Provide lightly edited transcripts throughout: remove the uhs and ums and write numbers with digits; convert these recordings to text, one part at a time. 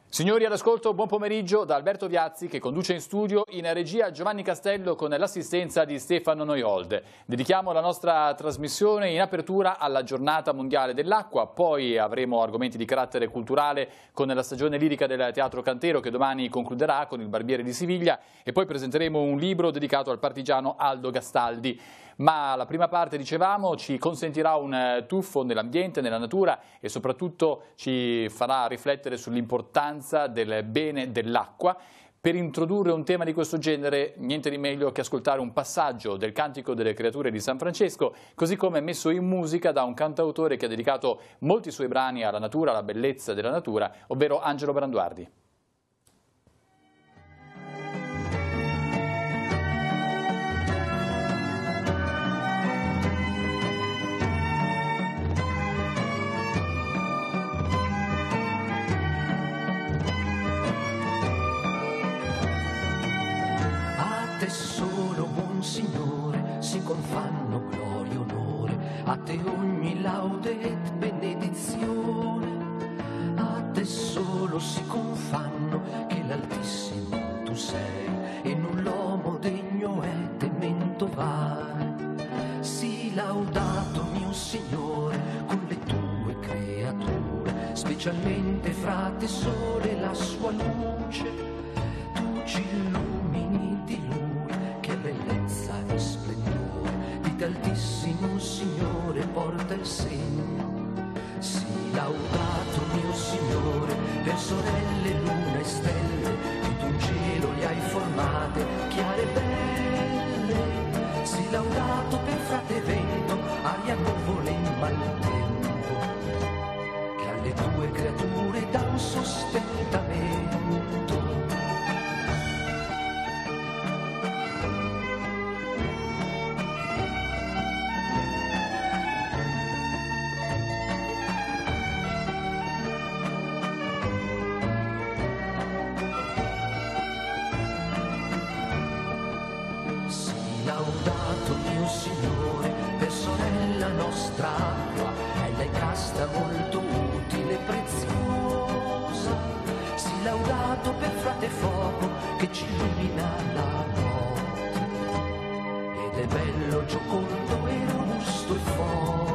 Signori all'ascolto, buon pomeriggio da Alberto Viazzi che conduce in studio, in regia Giovanni Castello con l'assistenza di Stefano Noiold. Dedichiamo la nostra trasmissione in apertura alla giornata mondiale dell'acqua, poi avremo argomenti di carattere culturale con la stagione lirica del Teatro Cantero che domani concluderà con Il Barbiere di Siviglia e poi presenteremo un libro dedicato al partigiano Aldo Gastaldi. Ma la prima parte, dicevamo, ci consentirà un tuffo nell'ambiente, nella natura e soprattutto ci farà riflettere sull'importanza del bene dell'acqua. Per introdurre un tema di questo genere, niente di meglio che ascoltare un passaggio del Cantico delle Creature di San Francesco, così come messo in musica da un cantautore che ha dedicato molti suoi brani alla natura, alla bellezza della natura, ovvero Angelo Branduardi. Solo buon Signore si confanno gloria e onore, a te ogni laude ed benedizione, a te solo si confanno che l'Altissimo tu sei e non l'uomo degno è temento vare. Sii laudato mio Signore con le tue creature, specialmente fra te sole e la sua luce, tu ci illumini di lui. Bellezza e splendore di t'Altissimo Signore porta il segno. Sii laudato mio Signore per sorelle, luna e stelle, che tu in cielo li hai formate chiare e belle. Sii laudato per frate vento, aria, nuvole e maltempo, che alle tue creature dà un sostentamento. Laudato mio Signore per sorella nostra acqua, ella è casta, molto utile e preziosa. Sii laudato per frate fuoco che ci illumina la notte, ed è bello, giocondo e robusto e forte.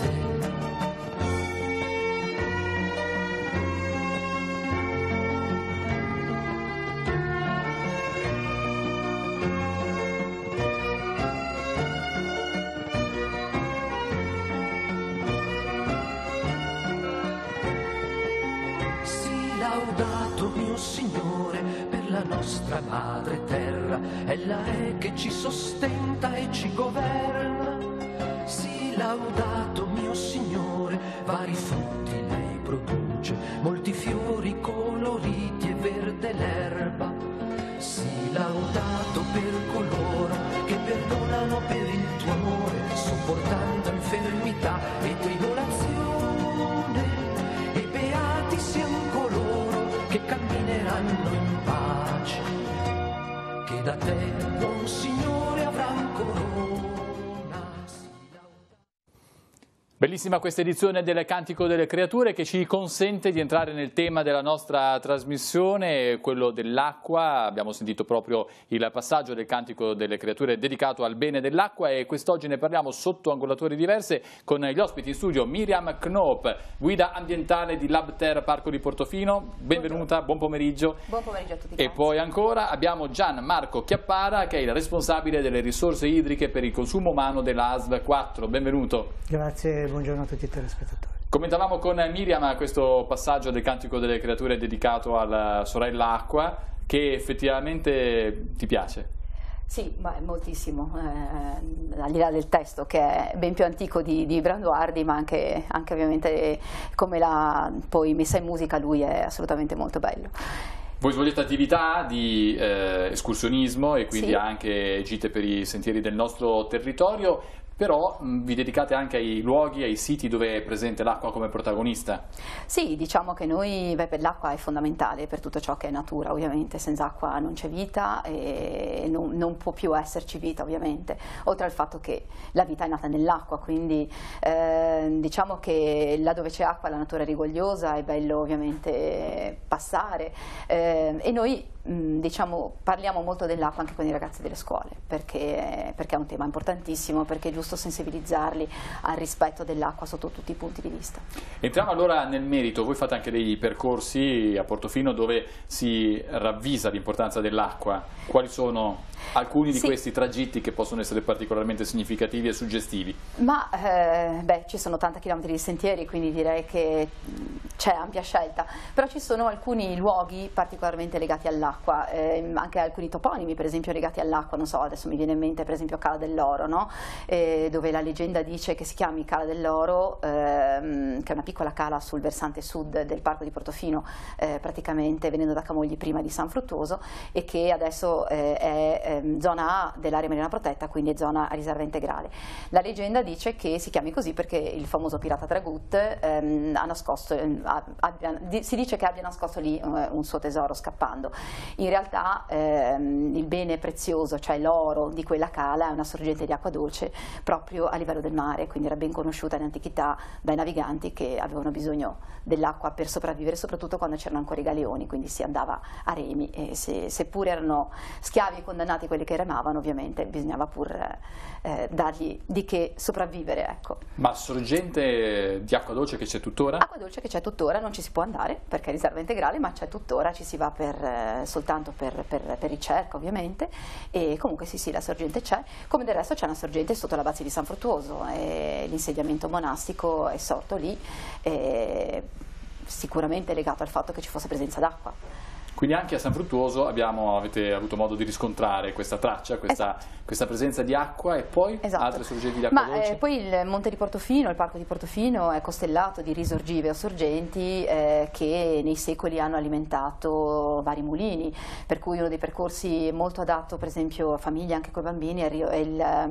Laudato mio Signore per la nostra madre terra, ella è che ci sostenta e ci governa. Sii laudato mio Signore, vari frutti lei produce, molti fiori coloriti e verde l'erba. Sii laudato per coloro che perdonano per il tuo amore, sopportando infermità e tribolazione, e beati siano coloro che cammineranno in pace, che da te, buon Signore, avranno corona. Bellissima questa edizione del Cantico delle Creature che ci consente di entrare nel tema della nostra trasmissione, quello dell'acqua. Abbiamo sentito proprio il passaggio del Cantico delle Creature dedicato al bene dell'acqua e quest'oggi ne parliamo sotto angolature diverse con gli ospiti in studio Miriam Knoop, guida ambientale di Labter Parco di Portofino. Benvenuta, buon pomeriggio. Buon pomeriggio a tutti. E poi ancora abbiamo Gian Marco Chiappara che è il responsabile delle risorse idriche per il consumo umano della ASL 4. Benvenuto. Grazie. Buongiorno a tutti i telespettatori. Commentavamo con Miriam questo passaggio del Cantico delle Creature dedicato alla sorella acqua, che effettivamente ti piace? Sì, moltissimo, al di là del testo che è ben più antico di Branduardi, ma anche ovviamente come l'ha poi messa in musica lui è assolutamente molto bello. Voi svolgete attività di escursionismo e quindi sì, anche gite per i sentieri del nostro territorio. Però vi dedicate anche ai luoghi, ai siti dove è presente l'acqua come protagonista? Sì, diciamo che noi, l'acqua è fondamentale per tutto ciò che è natura, ovviamente senza acqua non c'è vita e non può più esserci vita ovviamente, oltre al fatto che la vita è nata nell'acqua, quindi diciamo che là dove c'è acqua la natura è rigogliosa, è bello ovviamente passare e noi diciamo, parliamo molto dell'acqua anche con i ragazzi delle scuole perché è un tema importantissimo, perché è giusto sensibilizzarli al rispetto dell'acqua sotto tutti i punti di vista. Entriamo allora nel merito. Voi fate anche dei percorsi a Portofino dove si ravvisa l'importanza dell'acqua. Quali sono alcuni di questi tragitti che possono essere particolarmente significativi e suggestivi? Ma ci sono 80 km di sentieri, quindi direi che c'è ampia scelta, però ci sono alcuni luoghi particolarmente legati all'acqua, anche alcuni toponimi per esempio legati all'acqua, non so, adesso mi viene in mente per esempio Cala dell'Oro, no? Dove la leggenda dice che si chiami Cala dell'Oro, che è una piccola cala sul versante sud del parco di Portofino, praticamente venendo da Camogli prima di San Fruttuoso, e che adesso è zona A dell'area marina protetta, quindi è zona a riserva integrale. La leggenda dice che si chiami così perché il famoso pirata Dragut ha nascosto, si dice che abbia nascosto lì un suo tesoro scappando. In realtà il bene prezioso, cioè l'oro di quella cala, è una sorgente di acqua dolce proprio a livello del mare, quindi era ben conosciuta in antichità dai naviganti che avevano bisogno dell'acqua per sopravvivere, soprattutto quando c'erano ancora i galeoni, quindi si andava a remi e seppur erano schiavi condannati quelli che remavano, ovviamente bisognava pur dargli di che sopravvivere, ecco. Ma sorgente di acqua dolce che c'è tuttora? Acqua dolce che c'è tuttora, non ci si può andare perché è riserva integrale, ma c'è tuttora, ci si va soltanto per ricerca ovviamente, e comunque sì, la sorgente c'è, come del resto c'è una sorgente sotto l'abbazia di San Fruttuoso, l'insediamento monastico è sorto lì, sicuramente legato al fatto che ci fosse presenza d'acqua. Quindi anche a San Fruttuoso avete avuto modo di riscontrare questa traccia, questa presenza di acqua, e poi altre sorgenti di acqua dolce? Poi il Monte di Portofino, il Parco di Portofino è costellato di risorgive o sorgenti che nei secoli hanno alimentato vari mulini, per cui uno dei percorsi molto adatto per esempio a famiglie anche con i bambini è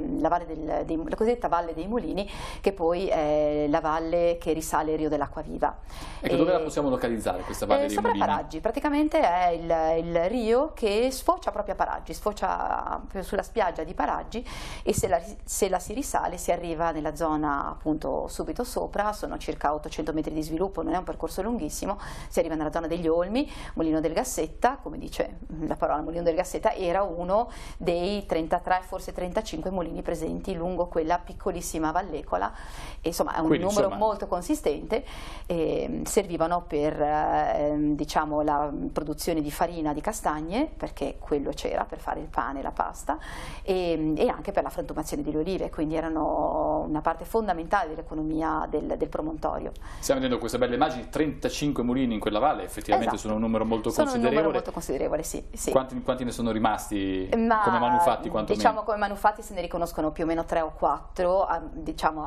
la cosiddetta Valle dei Mulini, che poi è la valle che risale il Rio dell'Acqua Viva. Ecco, dove la possiamo localizzare questa Valle dei Mulini? Sopra Paraggi, praticamente è il rio che sfocia proprio a Paraggi, sfocia sulla spiaggia di Paraggi, e se la si risale si arriva nella zona appunto subito sopra, sono circa 800 metri di sviluppo, non è un percorso lunghissimo, si arriva nella zona degli Olmi. Mulino del Gassetta, come dice la parola Mulino del Gassetta, era uno dei 33, forse 35 mulini presenti lungo quella piccolissima vallecola, e insomma è un numero molto consistente, servivano per diciamo la produzione di farina di castagne, perché quello c'era per fare il pane e la pasta, e anche per la frantumazione delle olive, quindi erano una parte fondamentale dell'economia del promontorio. Stiamo vedendo queste belle immagini, 35 mulini in quella valle, effettivamente sono un numero molto considerevole. Un numero molto considerevole, sì. Quanti ne sono rimasti come manufatti? Diciamo come manufatti se ne riconoscono più o meno 3 o 4, diciamo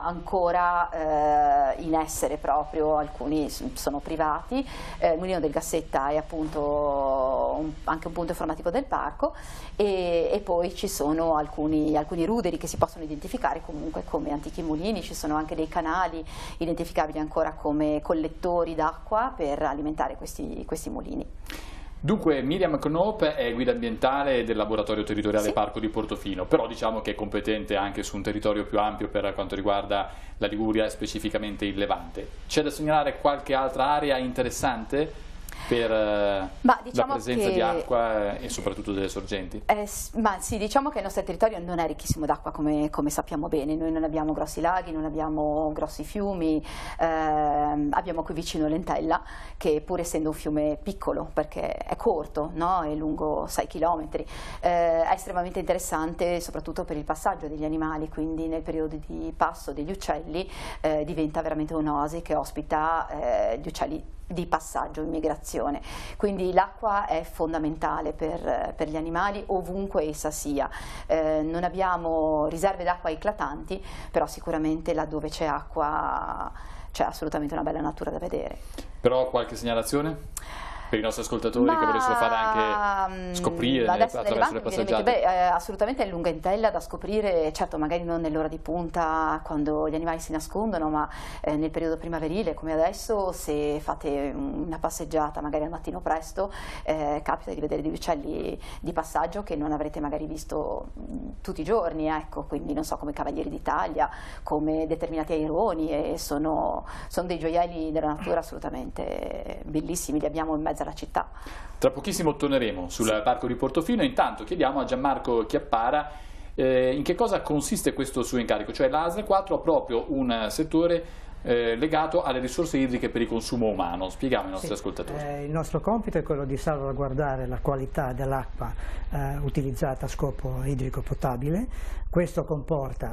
ancora in essere proprio, alcuni sono privati. Il Mulino del Gassetta è appunto anche un punto informativo del parco, e poi ci sono alcuni ruderi che si possono identificare comunque come antichi mulini. Ci sono anche dei canali identificabili ancora come collettori d'acqua per alimentare questi mulini. Dunque Miriam Knoop è guida ambientale del laboratorio territoriale Parco di Portofino, però diciamo che è competente anche su un territorio più ampio per quanto riguarda la Liguria e specificamente il Levante. C'è da segnalare qualche altra area interessante per la presenza di acqua e soprattutto delle sorgenti? Sì, diciamo che il nostro territorio non è ricchissimo d'acqua come sappiamo bene. Noi non abbiamo grossi laghi, non abbiamo grossi fiumi, abbiamo qui vicino Lentella, che pur essendo un fiume piccolo perché è corto, no? È lungo 6 km, è estremamente interessante soprattutto per il passaggio degli animali, quindi nel periodo di passo degli uccelli diventa veramente un'oasi che ospita gli uccelli di passaggio, immigrazione. Quindi l'acqua è fondamentale per gli animali ovunque essa sia. Non abbiamo riserve d'acqua eclatanti, però sicuramente laddove c'è acqua c'è assolutamente una bella natura da vedere. Però qualche segnalazione? Per i nostri ascoltatori che volessero fare anche scoprire attraverso le passeggiate? Assolutamente è lunga intella da scoprire, certo magari non nell'ora di punta quando gli animali si nascondono, ma nel periodo primaverile come adesso, se fate una passeggiata magari al mattino presto, capita di vedere degli uccelli di passaggio che non avrete magari visto tutti i giorni, ecco, quindi non so, come cavalieri d'Italia, come determinati aironi, e sono dei gioielli della natura assolutamente bellissimi, li abbiamo in mezzo mezzo alla città. Tra pochissimo torneremo sul parco di Portofino, intanto chiediamo a Gianmarco Chiappara in che cosa consiste questo suo incarico, cioè la ASL 4 ha proprio un settore legato alle risorse idriche per il consumo umano. Spieghiamo ai nostri ascoltatori. Il nostro compito è quello di salvaguardare la qualità dell'acqua utilizzata a scopo idrico potabile. Questo comporta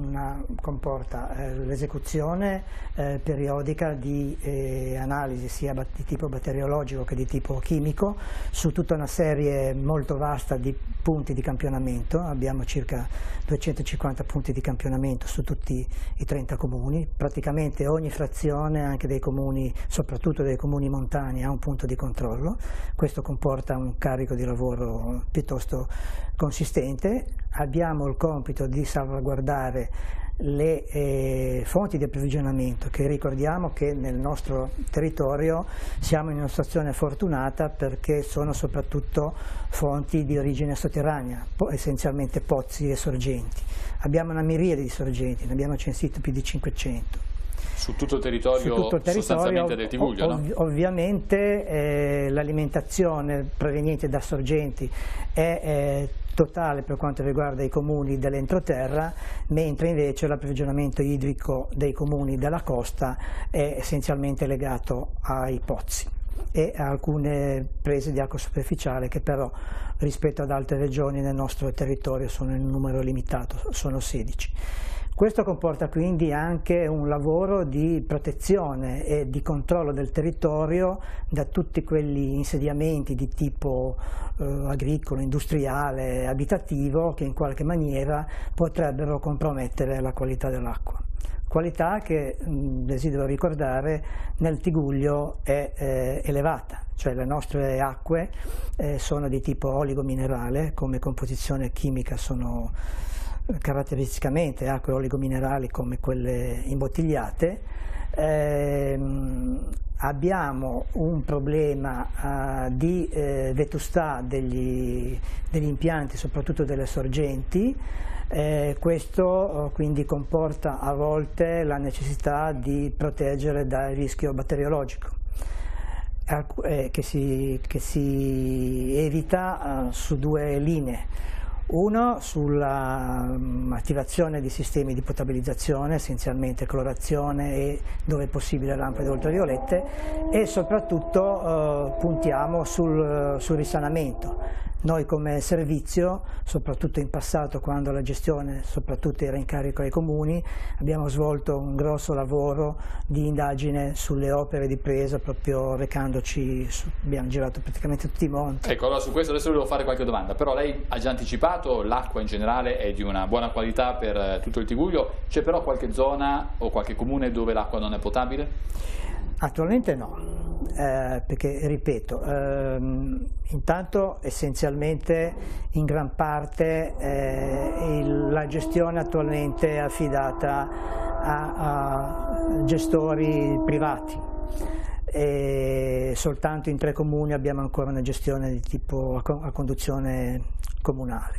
l'esecuzione periodica di analisi sia di tipo batteriologico che di tipo chimico su tutta una serie molto vasta di punti di campionamento. Abbiamo circa 250 punti di campionamento su tutti i 30 comuni, praticamente ogni frazione, anche dei comuni, soprattutto dei comuni montani, ha un punto di controllo. Questo comporta un carico di lavoro piuttosto consistente. Abbiamo il compito di salvaguardare le fonti di approvvigionamento, che ricordiamo che nel nostro territorio siamo in una situazione fortunata perché sono soprattutto fonti di origine sotterranea, essenzialmente pozzi e sorgenti. Abbiamo una miriade di sorgenti, ne abbiamo censito più di 500. Su tutto il territorio, sostanzialmente del Tigullio, no? Ovviamente l'alimentazione proveniente da sorgenti è totale per quanto riguarda i comuni dell'entroterra, mentre invece l'approvvigionamento idrico dei comuni della costa è essenzialmente legato ai pozzi e a alcune prese di acqua superficiale che però rispetto ad altre regioni nel nostro territorio sono in numero limitato, sono 16. Questo comporta quindi anche un lavoro di protezione e di controllo del territorio da tutti quegli insediamenti di tipo agricolo, industriale, abitativo che in qualche maniera potrebbero compromettere la qualità dell'acqua. Qualità che, desidero ricordare, nel Tigullio è elevata, cioè le nostre acque sono di tipo oligominerale, come composizione chimica sono caratteristicamente acque oligominerali come quelle imbottigliate. Abbiamo un problema di vetustà degli impianti, soprattutto delle sorgenti. Questo quindi comporta a volte la necessità di proteggere dal rischio batteriologico che si evita su due linee. Uno sull'attivazione di sistemi di potabilizzazione, essenzialmente clorazione e dove è possibile lampada ultraviolette, e soprattutto puntiamo sul risanamento. Noi come servizio, soprattutto in passato quando la gestione soprattutto era in carico ai comuni, abbiamo svolto un grosso lavoro di indagine sulle opere di presa, proprio recandoci, abbiamo girato praticamente tutti i monti. Ecco, allora su questo adesso devo fare qualche domanda, però lei ha già anticipato, l'acqua in generale è di una buona qualità per tutto il Tigullio, c'è però qualche zona o qualche comune dove l'acqua non è potabile? Attualmente no. Perché ripeto, intanto essenzialmente in gran parte la gestione attualmente è affidata a gestori privati e soltanto in 3 comuni abbiamo ancora una gestione di tipo a conduzione comunale.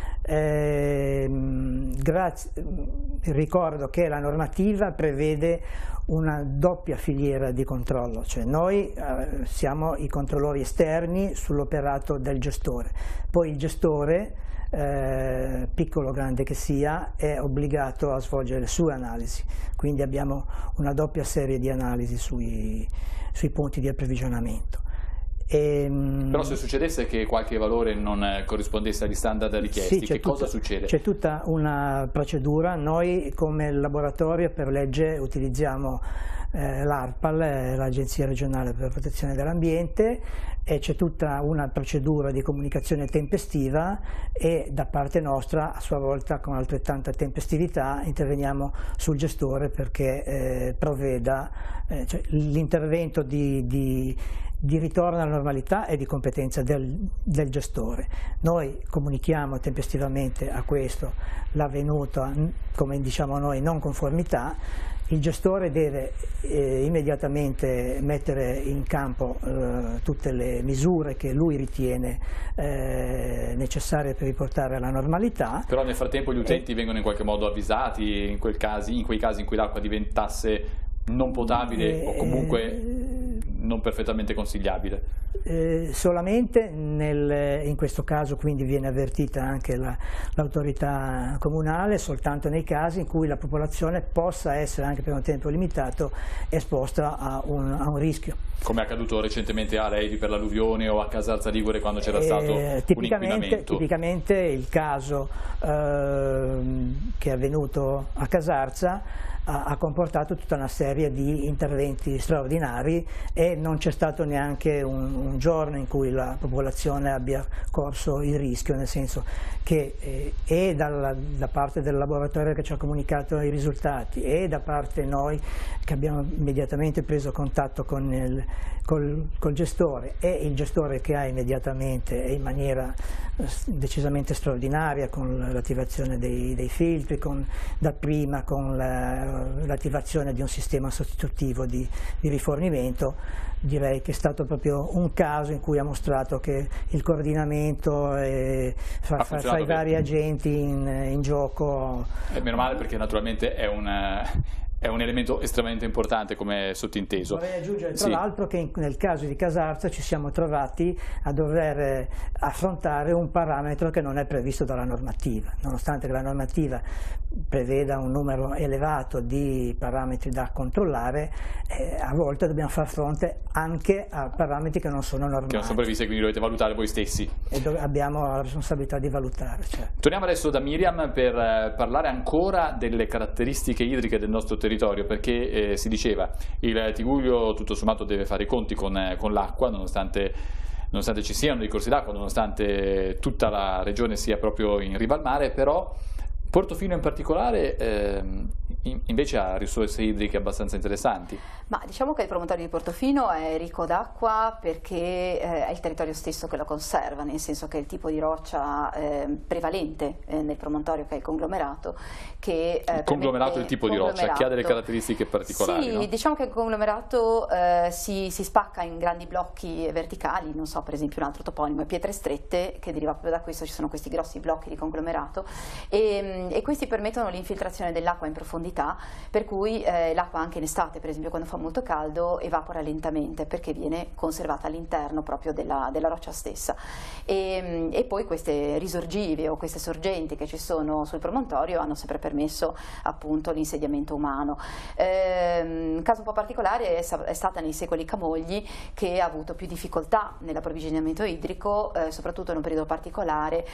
Ricordo che la normativa prevede una doppia filiera di controllo, cioè noi siamo i controllori esterni sull'operato del gestore, poi il gestore, piccolo o grande che sia, è obbligato a svolgere le sue analisi, quindi abbiamo una doppia serie di analisi sui punti di approvvigionamento. Però se succedesse che qualche valore non corrispondesse agli standard richiesti, sì, cosa succede? C'è tutta una procedura. Noi come laboratorio per legge utilizziamo l'ARPAL, l'Agenzia regionale per la protezione dell'ambiente, e c'è tutta una procedura di comunicazione tempestiva e da parte nostra a sua volta con altrettanta tempestività interveniamo sul gestore perché provveda, cioè, l'intervento di ritorno alla normalità e di competenza del gestore. Noi comunichiamo tempestivamente a questo l'avvenuta, come diciamo noi, non conformità. Il gestore deve immediatamente mettere in campo tutte le misure che lui ritiene necessarie per riportare alla normalità. Però nel frattempo gli utenti vengono in qualche modo avvisati in quei casi in cui l'acqua diventasse non potabile o comunque non perfettamente consigliabile? Solamente in questo caso quindi viene avvertita anche l'autorità comunale soltanto nei casi in cui la popolazione possa essere anche per un tempo limitato esposta a un rischio. Come è accaduto recentemente a Levi per l'alluvione o a Casarza Ligure quando c'era stato un inquinamento? Tipicamente il caso che è avvenuto a Casarza ha comportato tutta una serie di interventi straordinari e non c'è stato neanche un giorno in cui la popolazione abbia corso il rischio, nel senso che da parte del laboratorio che ci ha comunicato i risultati e da parte noi che abbiamo immediatamente preso contatto col gestore e il gestore che ha immediatamente e in maniera decisamente straordinaria con l'attivazione dei filtri, dapprima con l'attivazione di un sistema sostitutivo di rifornimento. Direi che è stato proprio un caso in cui ha mostrato che il coordinamento fra i vari agenti in gioco. Meno male, perché naturalmente è un elemento estremamente importante come sottinteso. Vorrei aggiungere tra l'altro che nel caso di Casarza ci siamo trovati a dover affrontare un parametro che non è previsto dalla normativa, nonostante che la normativa preveda un numero elevato di parametri da controllare, a volte dobbiamo far fronte anche a parametri che non sono normali. Che non sono previsti, quindi dovete valutare voi stessi. E abbiamo la responsabilità di valutare. Certo. Torniamo adesso da Miriam per parlare ancora delle caratteristiche idriche del nostro territorio, perché si diceva il Tigullio tutto sommato deve fare i conti con l'acqua, nonostante ci siano dei corsi d'acqua, nonostante tutta la regione sia proprio in riva al mare, però Portofino in particolare invece ha risorse idriche abbastanza interessanti. Ma diciamo che il promontorio di Portofino è ricco d'acqua perché è il territorio stesso che lo conserva, nel senso che è il tipo di roccia prevalente nel promontorio, che è il conglomerato. Il conglomerato è il tipo di roccia che ha delle caratteristiche particolari. Sì, no? Diciamo che il conglomerato si spacca in grandi blocchi verticali, non so, per esempio un altro toponimo è Pietre Strette, che deriva proprio da questo, ci sono questi grossi blocchi di conglomerato e questi permettono l'infiltrazione dell'acqua in profondità, per cui l'acqua anche in estate, per esempio quando fa molto caldo, evapora lentamente perché viene conservata all'interno proprio della roccia stessa. E poi queste risorgive o queste sorgenti che ci sono sul promontorio hanno sempre permesso appunto l'insediamento umano. Un caso un po' particolare è stata nei secoli Camogli, che ha avuto più difficoltà nell'approvvigionamento idrico, soprattutto in un periodo particolare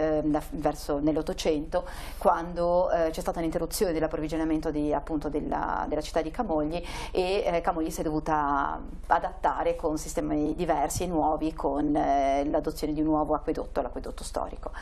verso nell'Ottocento, quando c'è stata un'interruzione dell'approvvigionamento appunto della città di Camogli, e Camogli si è dovuta adattare con sistemi diversi e nuovi, con l'adozione di un nuovo acquedotto, l'acquedotto storico.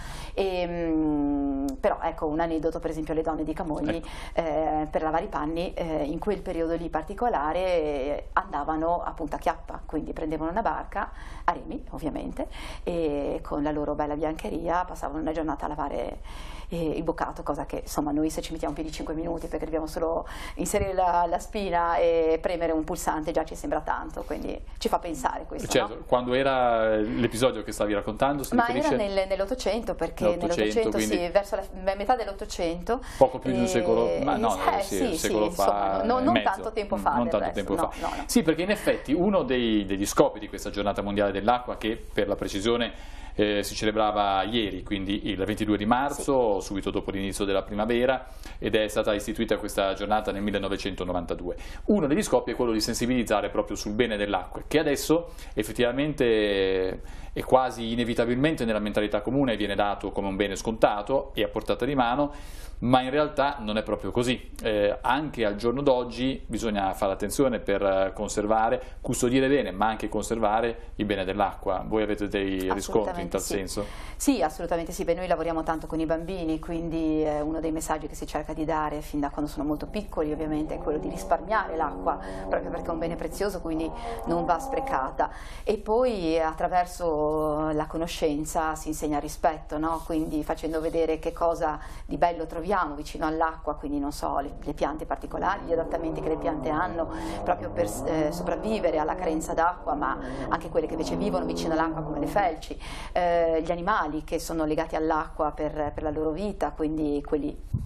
Però ecco un aneddoto, per esempio le donne di Camogli per lavare i panni in quel periodo lì particolare andavano appunto a chiappa, quindi prendevano una barca a remi ovviamente e con la loro bella biancheria passavano una giornata a lavare il boccato, cosa che insomma noi se ci mettiamo più di 5 minuti perché dobbiamo solo inserire la spina e premere un pulsante già ci sembra tanto, quindi ci fa pensare questo. Certo, no? Quando era l'episodio che stavi raccontando? Era nell'Ottocento, perché nell'Ottocento quindi... sì, verso la metà dell'Ottocento. Poco più di un secolo, ma no, un secolo fa. Insomma, non tanto tempo fa. Non tanto tempo fa. No. Sì, perché in effetti uno degli scopi di questa giornata mondiale dell'acqua, che per la precisione si celebrava ieri, quindi il 22 di marzo, subito dopo l'inizio della primavera, ed è stata istituita questa giornata nel 1992. Uno degli scopi è quello di sensibilizzare proprio sul bene dell'acqua, che adesso effettivamente e quasi inevitabilmente nella mentalità comune viene dato come un bene scontato e a portata di mano, ma in realtà non è proprio così. Anche al giorno d'oggi bisogna fare attenzione per conservare, custodire bene, ma anche conservare il bene dell'acqua. Voi avete dei riscontri in tal senso? Sì, assolutamente sì. Beh, noi lavoriamo tanto con i bambini, quindi uno dei messaggi che si cerca di dare fin da quando sono molto piccoli ovviamente è quello di risparmiare l'acqua, proprio perché è un bene prezioso, quindi non va sprecata. E poi attraverso la conoscenza si insegna il rispetto, no? Quindi facendo vedere che cosa di bello troviamo vicino all'acqua, quindi non so, le piante particolari, gli adattamenti che le piante hanno proprio per sopravvivere alla carenza d'acqua, ma anche quelle che invece vivono vicino all'acqua come le felci, gli animali che sono legati all'acqua per la loro vita, quindi quelli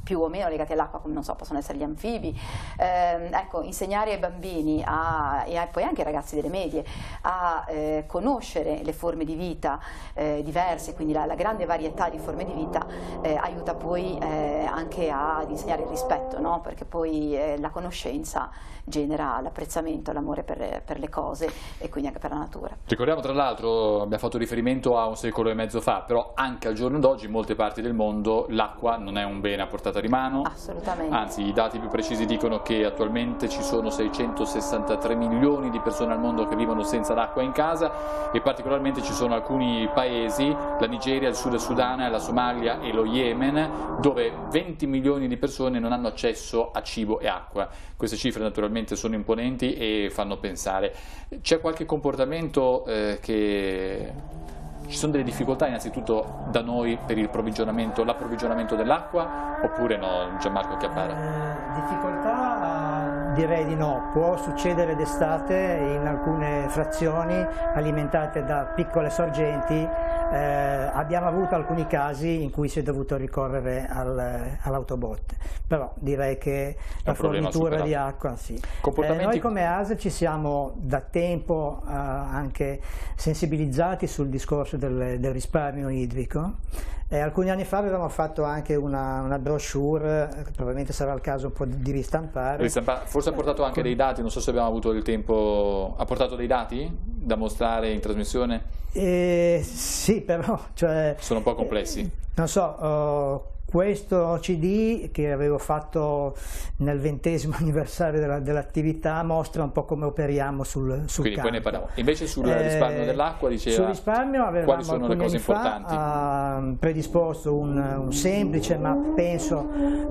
più o meno legati all'acqua, come non so, possono essere gli anfibi. Ecco, insegnare ai bambini e poi anche ai ragazzi delle medie a conoscere le forme di vita diverse, quindi la grande varietà di forme di vita, aiuta poi anche ad insegnare il rispetto, no? Perché poi la conoscenza genera l'apprezzamento, l'amore per le cose e quindi anche per la natura. Ricordiamo, tra l'altro, abbiamo fatto riferimento a 1,5 secoli fa, però anche al giorno d'oggi in molte parti del mondo l'acqua non è un bene a portata di mano. Assolutamente. Anzi, i dati più precisi dicono che attualmente ci sono 663 milioni di persone al mondo che vivono senza l'acqua in casa, e particolarmente ci sono alcuni paesi, la Nigeria, il Sud Sudan, la Somalia e lo Yemen, dove 20 milioni di persone non hanno accesso a cibo e acqua. Queste cifre naturalmente sono imponenti e fanno pensare. C'è qualche comportamento che... Ci sono delle difficoltà innanzitutto da noi per l'approvvigionamento dell'acqua, oppure no, Gianmarco Chiappara? Difficoltà direi di no, può succedere d'estate in alcune frazioni alimentate da piccole sorgenti. Abbiamo avuto alcuni casi in cui si è dovuto ricorrere all'autobotte, però direi che la fornitura di acqua sì. Noi come ASL ci siamo da tempo anche sensibilizzati sul discorso del risparmio idrico. Alcuni anni fa avevamo fatto anche una brochure, probabilmente sarà il caso un po' di ristampare. Forse ha portato anche dei dati, non so se abbiamo avuto il tempo. Ha portato dei dati da mostrare in trasmissione? Sì, però sono un po' complessi. Non so, questo CD che avevo fatto nel 20° anniversario dell'attività mostra un po' come operiamo sul Quindi campo. Poi ne parliamo. Invece sul risparmio dell'acqua diceva, sul risparmio avevamo quali sono le cose importanti? Predisposto un semplice ma penso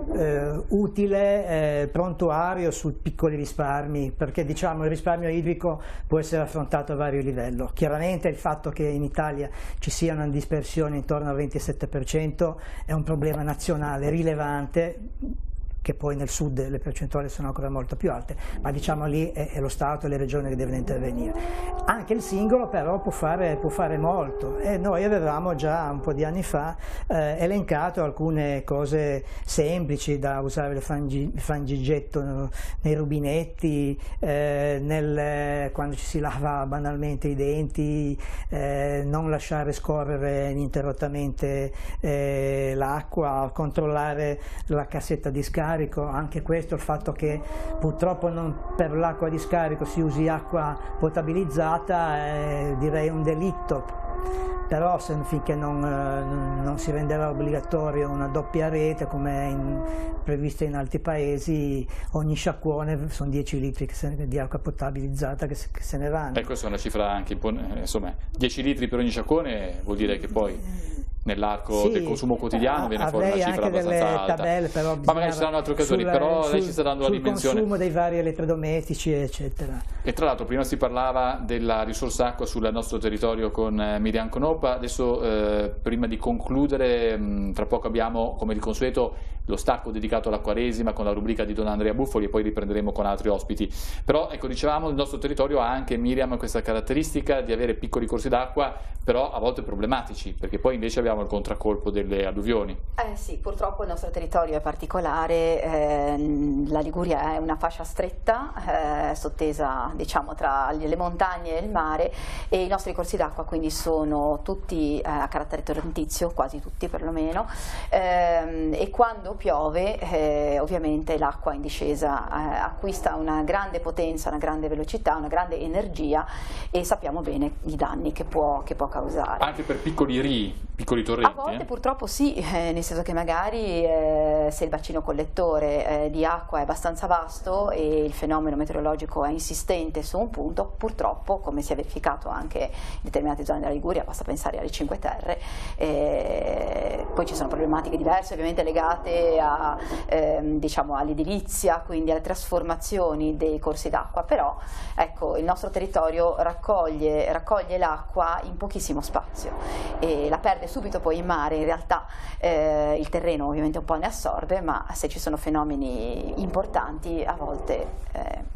utile prontuario su piccoli risparmi, perché diciamo il risparmio idrico può essere affrontato a vario livello. Chiaramente il fatto che in Italia ci sia una dispersione intorno al 27% è un problema nazionale rilevante, che poi nel sud le percentuali sono ancora molto più alte, ma diciamo lì è lo Stato e le regioni che devono intervenire. Anche il singolo però può fare molto, e noi avevamo già un po' di anni fa elencato alcune cose semplici da usare, il frangigetto nei rubinetti, quando ci si lava banalmente i denti, non lasciare scorrere ininterrottamente l'acqua, controllare la cassetta di scarico. Anche questo, il fatto che purtroppo per l'acqua di scarico si usi acqua potabilizzata è direi un delitto, però finché non si renderà obbligatorio una doppia rete come è prevista in altri paesi, ogni sciacquone sono 10 litri di acqua potabilizzata che se ne vanno. Questa è una cifra anche, insomma, 10 litri per ogni sciacquone vuol dire che poi nell'arco del consumo quotidiano viene fuori una cifra abbastanza alta. Tabelle, però ma magari ci saranno altre occasioni, però lei ci sta dando la dimensione. Sul consumo dei vari elettrodomestici, eccetera. E tra l'altro prima si parlava della risorsa acqua sul nostro territorio con Miriam Knopp. Adesso prima di concludere, tra poco abbiamo come di consueto lo stacco dedicato alla Quaresima con la rubrica di Don Andrea Buffoli e poi riprenderemo con altri ospiti. Però ecco, dicevamo, il nostro territorio ha anche, Miriam, questa caratteristica di avere piccoli corsi d'acqua, però a volte problematici, perché poi invece abbiamo il contraccolpo delle alluvioni. Sì, purtroppo il nostro territorio è particolare, la Liguria è una fascia stretta, sottesa diciamo tra le montagne e il mare, e i nostri corsi d'acqua quindi sono tutti a carattere torrentizio, quasi tutti perlomeno, e quando piove ovviamente l'acqua in discesa acquista una grande potenza, una grande velocità, una grande energia, e sappiamo bene i danni che può causare. Anche per piccoli rii, piccoli torrenti? A volte purtroppo sì, nel senso che magari se il bacino collettore di acqua è abbastanza vasto e il fenomeno meteorologico è insistente su un punto, purtroppo, come si è verificato anche in determinate zone della Liguria, basta pensare alle Cinque Terre, poi ci sono problematiche diverse ovviamente legate diciamo all'edilizia, quindi alle trasformazioni dei corsi d'acqua, però ecco, il nostro territorio raccoglie l'acqua in pochissimo spazio e la perde subito poi in mare. In realtà il terreno ovviamente un po' ne assorbe, ma se ci sono fenomeni importanti a volte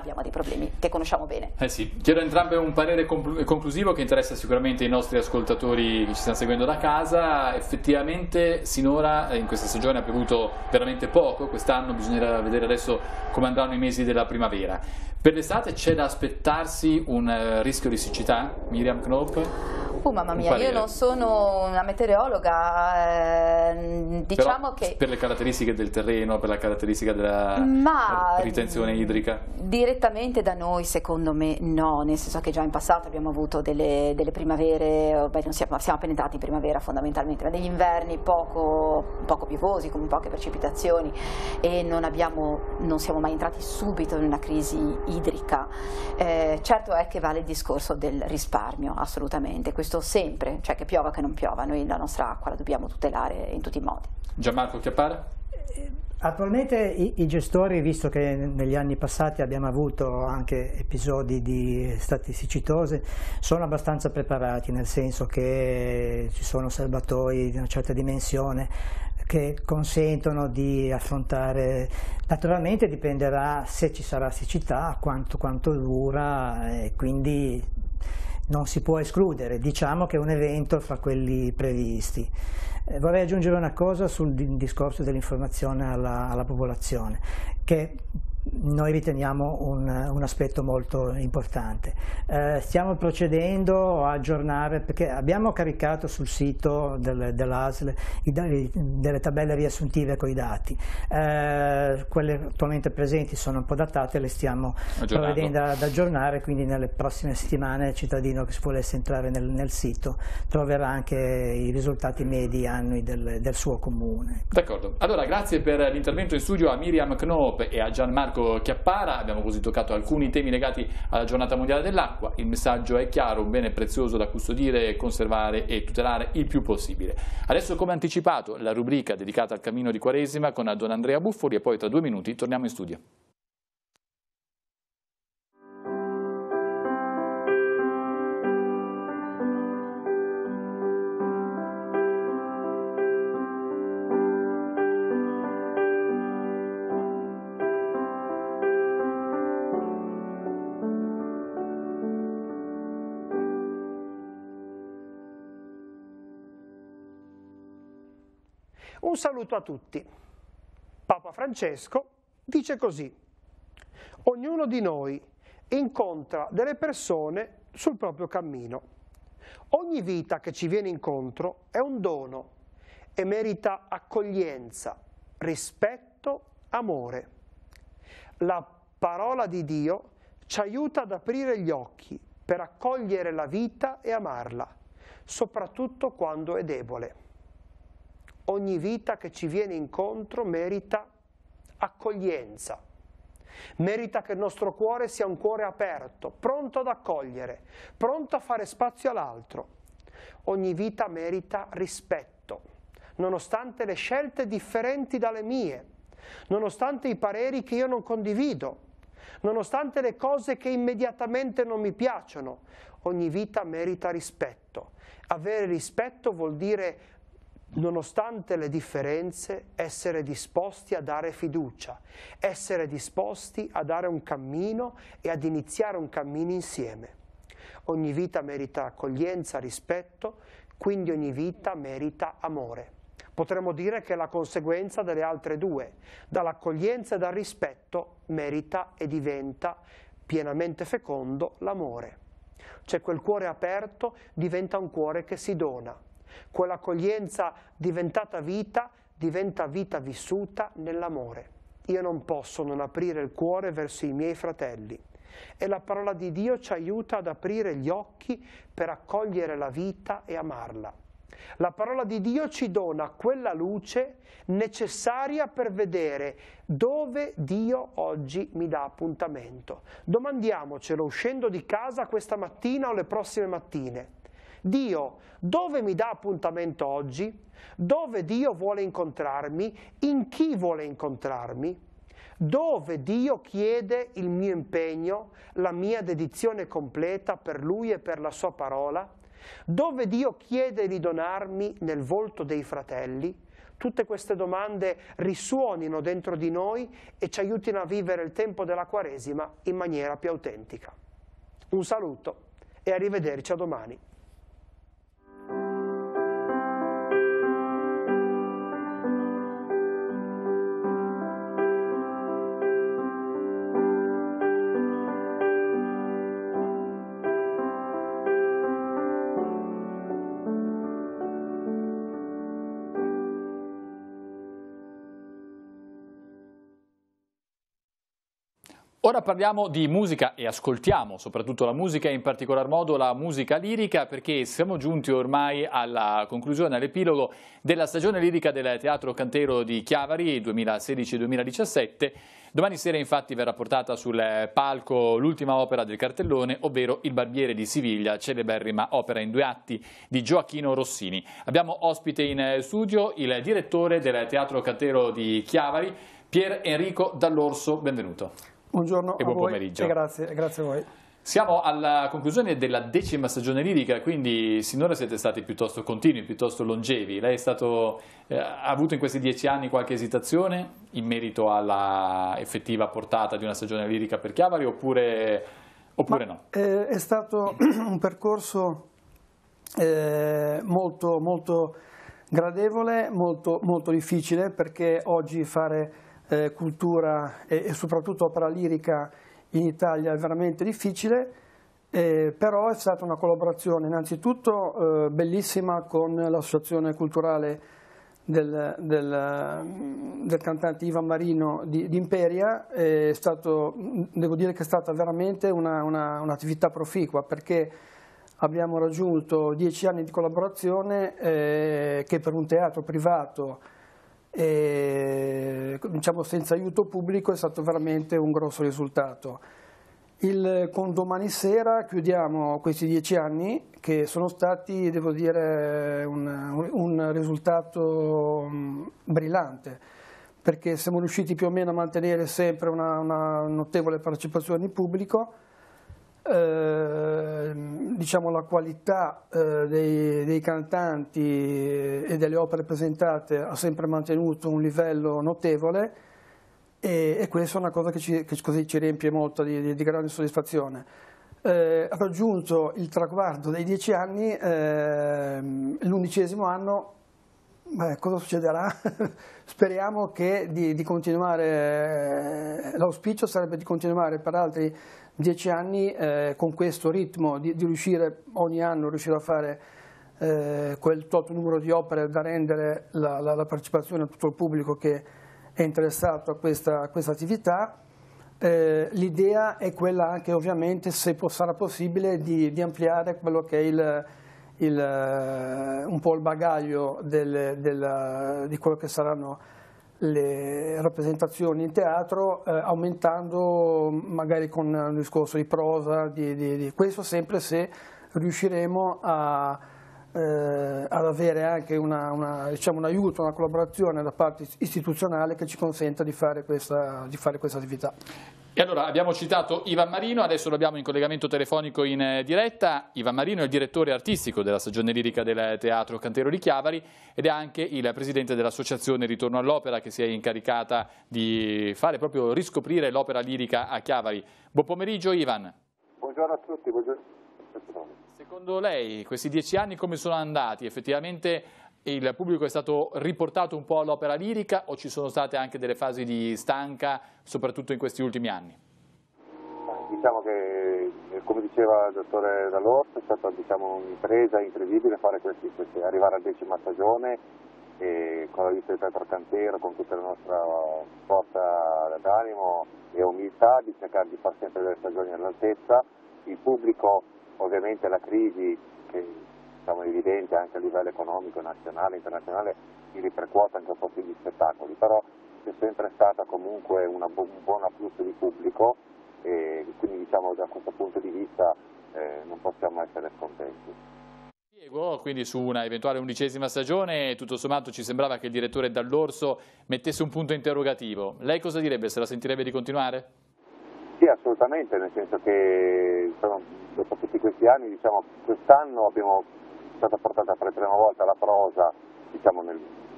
abbiamo dei problemi che conosciamo bene. Sì. Chiedo a entrambe un parere conclusivo che interessa sicuramente i nostri ascoltatori che ci stanno seguendo da casa. Effettivamente sinora in questa stagione ha piovuto veramente poco, quest'anno bisognerà vedere adesso come andranno i mesi della primavera. Per l'estate c'è da aspettarsi un rischio di siccità, Miriam Knoop? Mamma mia, io non sono una meteorologa, diciamo però, che... per le caratteristiche del terreno, per la caratteristica della ritenzione idrica? Direttamente da noi secondo me no, nel senso che già in passato abbiamo avuto delle primavere, siamo appena entrati in primavera fondamentalmente, ma degli inverni poco piovosi, con poche precipitazioni, e non siamo mai entrati subito in una crisi idrica. Certo è che vale il discorso del risparmio, assolutamente, questo sempre, cioè che piova che non piova, noi la nostra acqua la dobbiamo tutelare in tutti i modi. Gianmarco Chiappara? Attualmente i gestori, visto che negli anni passati abbiamo avuto anche episodi di estati siccitose, sono abbastanza preparati, nel senso che ci sono serbatoi di una certa dimensione che consentono di affrontare. Naturalmente dipenderà se ci sarà siccità, quanto dura, e quindi non si può escludere, diciamo che è un evento fra quelli previsti. Vorrei aggiungere una cosa sul discorso dell'informazione alla popolazione, che noi riteniamo un aspetto molto importante. Stiamo procedendo a aggiornare, perché abbiamo caricato sul sito dell'ASL delle tabelle riassuntive con i dati. Quelle attualmente presenti sono un po' datate, le stiamo provvedendo ad aggiornare, quindi nelle prossime settimane il cittadino che volesse entrare nel sito troverà anche i risultati medi annui del suo comune. D'accordo, allora grazie per l'intervento in studio a Miriam Knoop e a Gianmarco Chiappara. Abbiamo così toccato alcuni temi legati alla giornata mondiale dell'acqua. Il messaggio è chiaro: un bene prezioso da custodire, conservare e tutelare il più possibile. Adesso, come anticipato, la rubrica dedicata al cammino di Quaresima con Don Andrea Buffoli, e poi tra 2 minuti torniamo in studio. Un saluto a tutti. Papa Francesco dice così: ognuno di noi incontra delle persone sul proprio cammino. Ogni vita che ci viene incontro è un dono e merita accoglienza, rispetto, amore. La parola di Dio ci aiuta ad aprire gli occhi per accogliere la vita e amarla, soprattutto quando è debole. Ogni vita che ci viene incontro merita accoglienza, merita che il nostro cuore sia un cuore aperto, pronto ad accogliere, pronto a fare spazio all'altro. Ogni vita merita rispetto, nonostante le scelte differenti dalle mie, nonostante i pareri che io non condivido, nonostante le cose che immediatamente non mi piacciono. Ogni vita merita rispetto. Avere rispetto vuol dire, nonostante le differenze, essere disposti a dare fiducia, essere disposti a dare un cammino e ad iniziare un cammino insieme. Ogni vita merita accoglienza, rispetto, quindi ogni vita merita amore. Potremmo dire che è la conseguenza delle altre due. Dall'accoglienza e dal rispetto merita e diventa pienamente fecondo l'amore. Cioè quel cuore aperto diventa un cuore che si dona. Quell'accoglienza diventata vita, diventa vita vissuta nell'amore. Io non posso non aprire il cuore verso i miei fratelli. E la parola di Dio ci aiuta ad aprire gli occhi per accogliere la vita e amarla. La parola di Dio ci dona quella luce necessaria per vedere dove Dio oggi mi dà appuntamento. Domandiamocelo uscendo di casa questa mattina o le prossime mattine. Dio, dove mi dà appuntamento oggi? Dove Dio vuole incontrarmi? In chi vuole incontrarmi? Dove Dio chiede il mio impegno, la mia dedizione completa per Lui e per la Sua parola? Dove Dio chiede di donarmi nel volto dei fratelli? tutte queste domande risuonino dentro di noi e ci aiutino a vivere il tempo della Quaresima in maniera più autentica. Un saluto e arrivederci a domani. Ora parliamo di musica e ascoltiamo soprattutto la musica e in particolar modo la musica lirica, perché siamo giunti ormai alla conclusione, all'epilogo della stagione lirica del Teatro Cantero di Chiavari 2016-2017. Domani sera infatti verrà portata sul palco l'ultima opera del cartellone, ovvero Il Barbiere di Siviglia, celeberrima opera in 2 atti di Gioacchino Rossini. Abbiamo ospite in studio il direttore del Teatro Cantero di Chiavari, Pier Enrico Dall'Orso, benvenuto. Buongiorno e buon pomeriggio. E grazie a voi. Siamo alla conclusione della 10ª stagione lirica, quindi sinora siete stati piuttosto continui, piuttosto longevi. Lei ha avuto in questi 10 anni qualche esitazione in merito alla effettiva portata di una stagione lirica per Chiavari oppure no? È stato un percorso molto gradevole, molto difficile, perché oggi fare cultura e soprattutto opera lirica in Italia è veramente difficile, però è stata una collaborazione innanzitutto bellissima con l'associazione culturale del cantante Ivan Marino di Imperia. Devo dire che è stata veramente un'attività proficua, perché abbiamo raggiunto 10 anni di collaborazione che per un teatro privato diciamo senza aiuto pubblico è stato veramente un grosso risultato. Con domani sera chiudiamo questi 10 anni che sono stati, devo dire, un risultato brillante, perché siamo riusciti più o meno a mantenere sempre una notevole partecipazione di pubblico. Diciamo la qualità dei cantanti e delle opere presentate ha sempre mantenuto un livello notevole, e questa è una cosa che così ci riempie molto di grande soddisfazione. Raggiunto il traguardo dei 10 anni, l'11° anno, cosa succederà? Speriamo di continuare, l'auspicio sarebbe di continuare per altri 10 anni con questo ritmo, di riuscire ogni anno a fare quel tot numero di opere da rendere la partecipazione a tutto il pubblico che è interessato a questa attività. L'idea è quella anche, ovviamente, se sarà possibile, di ampliare quello che è un po' il bagaglio di quello che saranno le rappresentazioni in teatro, aumentando magari con un discorso di prosa, questo sempre se riusciremo ad avere anche diciamo, un aiuto, una collaborazione da parte istituzionale che ci consenta di fare questa attività. E allora abbiamo citato Ivan Marino, adesso lo abbiamo in collegamento telefonico in diretta. Ivan Marino è il direttore artistico della stagione lirica del Teatro Cantero di Chiavari ed è anche il presidente dell'associazione Ritorno all'Opera, che si è incaricata di fare proprio riscoprire l'opera lirica a Chiavari. Buon pomeriggio Ivan. Buongiorno a tutti, buongiorno. Secondo lei questi 10 anni come sono andati? Effettivamente il pubblico è stato riportato un po' all'opera lirica o ci sono state anche delle fasi di stanca, soprattutto in questi ultimi anni? Diciamo che, come diceva il dottore Dall'Orso, è stata un'impresa incredibile arrivare alla 10ª stagione, e con l'aiuto del Teatro Cantero, con tutta la nostra forza d'animo e umiltà, di cercare di fare sempre delle stagioni all'altezza. Il pubblico, ovviamente la crisi che è evidente anche a livello economico, nazionale, internazionale, si ripercuote anche un po' più di spettacoli, però c'è sempre stata comunque un buon afflusso di pubblico, e quindi da questo punto di vista non possiamo essere scontenti. Quindi su una eventuale 11ª stagione, tutto sommato ci sembrava che il direttore Dall'Orso mettesse un punto interrogativo. Lei cosa direbbe? Se la sentirebbe di continuare? Sì, assolutamente, nel senso che dopo tutti questi anni, quest'anno è stata portata per la prima volta la prosa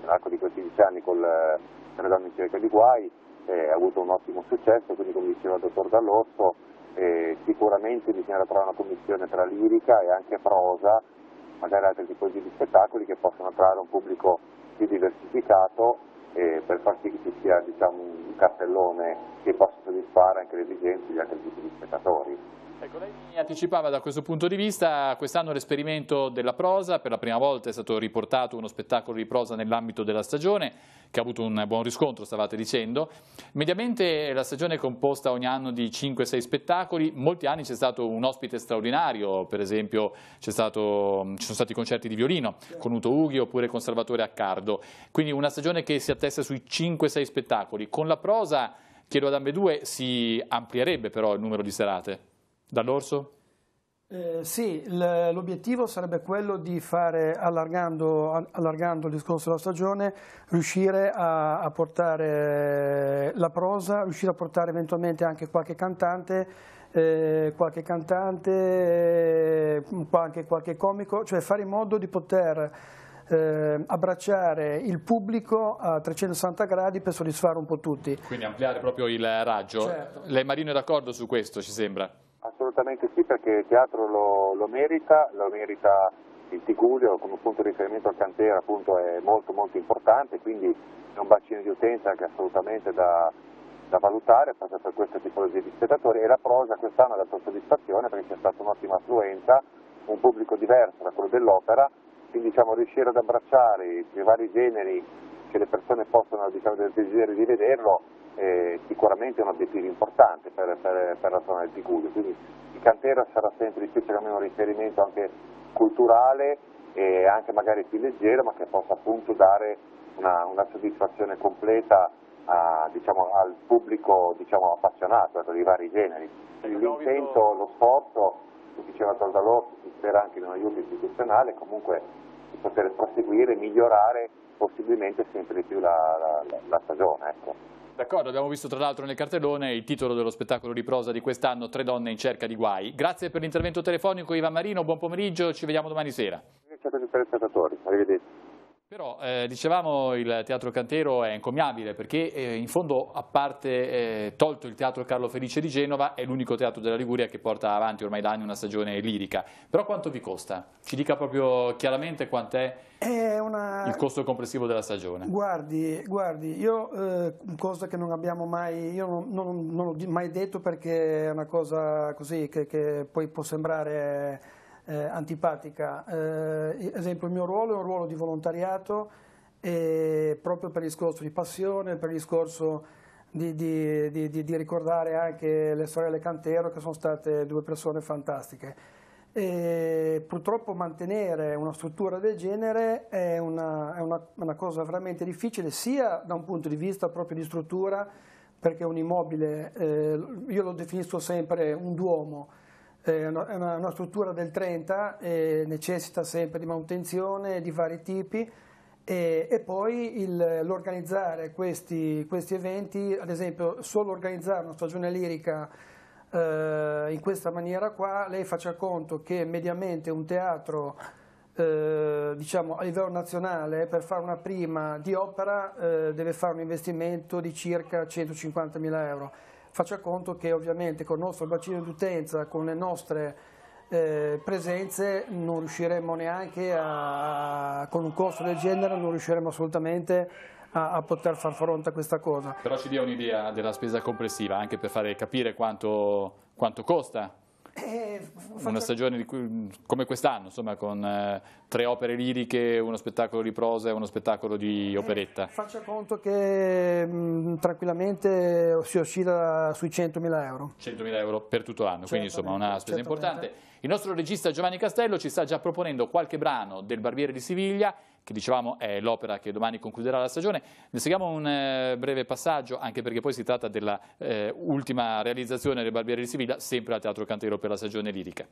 nell'arco di questi 10 anni con Tre donne in cerca di guai, ha avuto un ottimo successo, quindi come diceva il dottor Dall'Orso, sicuramente bisognerà trovare una commissione tra lirica e anche prosa, magari altri tipologie di spettacoli che possano attrarre un pubblico più diversificato per far sì che ci sia, diciamo, un cartellone che possa soddisfare anche le esigenze di altri tipi di spettatori. Ecco, lei mi anticipava da questo punto di vista quest'anno l'esperimento della prosa, per la prima volta è stato riportato uno spettacolo di prosa nell'ambito della stagione che ha avuto un buon riscontro, stavate dicendo. Mediamente la stagione è composta ogni anno di 5-6 spettacoli, molti anni c'è stato un ospite straordinario, per esempio ci sono stati concerti di violino con Uto Ughi oppure con Salvatore Accardo, quindi una stagione che si attesta sui 5-6 spettacoli. Con la prosa, chiedo ad ambedue, si amplierebbe però il numero di serate? Dall'Orso? Sì, l'obiettivo sarebbe quello di fare, allargando il discorso della stagione, riuscire a portare la prosa, riuscire a portare eventualmente anche qualche cantante, anche qualche comico, cioè fare in modo di poter abbracciare il pubblico a 360 gradi per soddisfare un po' tutti. Quindi ampliare proprio il raggio. Certo. Lei Marino è d'accordo su questo, ci sembra? Assolutamente sì, perché il teatro lo merita il Tigullio come punto di riferimento al Cantera, appunto, è molto molto importante, quindi è un bacino di utenza che è assolutamente da valutare proprio per questa tipologia di spettatori, e la prosa quest'anno ha dato soddisfazione perché c'è stata un'ottima affluenza, un pubblico diverso da quello dell'opera, quindi diciamo riuscire ad abbracciare i vari generi che le persone possono, diciamo, del desiderio di vederlo, sicuramente è un obiettivo importante per la zona del Tigullio, quindi il Cantera sarà sempre di più un riferimento anche culturale e anche magari più leggero, ma che possa appunto dare una soddisfazione completa al pubblico, diciamo, appassionato dei vari generi. L'intento, lo sforzo, come diceva Dall'Orso, si spera anche in un aiuto istituzionale, comunque di poter proseguire e migliorare possibilmente sempre di più la stagione. Ecco. D'accordo, abbiamo visto tra l'altro nel cartellone il titolo dello spettacolo di prosa di quest'anno, Tre donne in cerca di guai. Grazie per l'intervento telefonico Ivan Marino, buon pomeriggio, ci vediamo domani sera. Grazie a tutti i telespettatori, arrivederci. Però, dicevamo, il Teatro Cantero è encomiabile perché in fondo, a parte tolto il Teatro Carlo Felice di Genova, è l'unico teatro della Liguria che porta avanti ormai da anni una stagione lirica. Però quanto vi costa? Ci dica proprio chiaramente quant'è il costo complessivo della stagione. Guardi, io cosa che non abbiamo mai, io non ho mai detto perché è una cosa così che poi può sembrare antipatica. Esempio, il mio ruolo è un ruolo di volontariato, proprio per il discorso di passione, per il discorso di ricordare anche le sorelle Cantero, che sono state due persone fantastiche. Purtroppo mantenere una struttura del genere è una cosa veramente difficile, sia da un punto di vista proprio di struttura, perché un immobile, io lo definisco sempre un duomo, è una struttura del 30, necessita sempre di manutenzione di vari tipi, e poi l'organizzare questi eventi, ad esempio solo organizzare una stagione lirica in questa maniera qua, lei faccia conto che mediamente un teatro diciamo a livello nazionale per fare una prima di opera deve fare un investimento di circa 150.000 euro. Faccia conto che ovviamente con il nostro bacino d'utenza, con le nostre presenze, non riusciremo neanche con un costo del genere, non riusciremo assolutamente a poter far fronte a questa cosa. Però ci dia un'idea della spesa complessiva, anche per fare capire quanto costa una stagione come quest'anno, insomma, con 3 opere liriche, uno spettacolo di prosa e uno spettacolo di operetta. Faccia conto che tranquillamente si oscilla sui 100.000 euro. 100.000 euro per tutto l'anno, quindi insomma una spesa importante. Il nostro regista Giovanni Castello ci sta già proponendo qualche brano del Barbiere di Siviglia, che dicevamo è l'opera che domani concluderà la stagione. Ne seguiamo un breve passaggio, anche perché poi si tratta della ultima realizzazione del Barbiere di Siviglia, sempre al Teatro Cantero per la stagione lirica.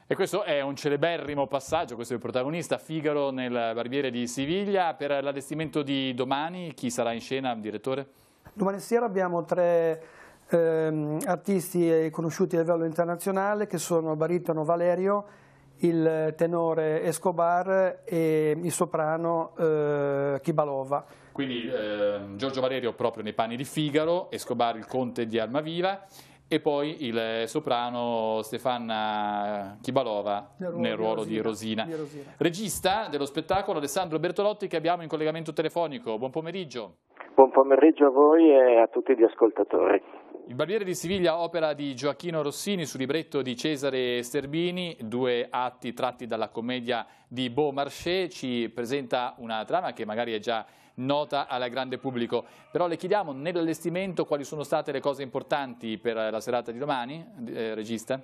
E questo è un celeberrimo passaggio, questo è il protagonista, Figaro nel Barbiere di Siviglia. Per l'allestimento di domani, chi sarà in scena, direttore? Domani sera abbiamo 3 artisti conosciuti a livello internazionale, che sono il baritono Valerio, il tenore Escobar e il soprano Kibalova. Quindi Giorgio Valerio proprio nei panni di Figaro, Escobar il conte di Almaviva, e poi il soprano Stefana Kibalova nel ruolo di Rosina. Regista dello spettacolo Alessandro Bertolotti, che abbiamo in collegamento telefonico. Buon pomeriggio. Buon pomeriggio a voi e a tutti gli ascoltatori. Il Barbiere di Siviglia, opera di Gioacchino Rossini su libretto di Cesare Sterbini, 2 atti tratti dalla commedia di Beaumarchais, ci presenta una trama che magari è già nota al grande pubblico, però le chiediamo nell'allestimento quali sono state le cose importanti per la serata di domani, regista?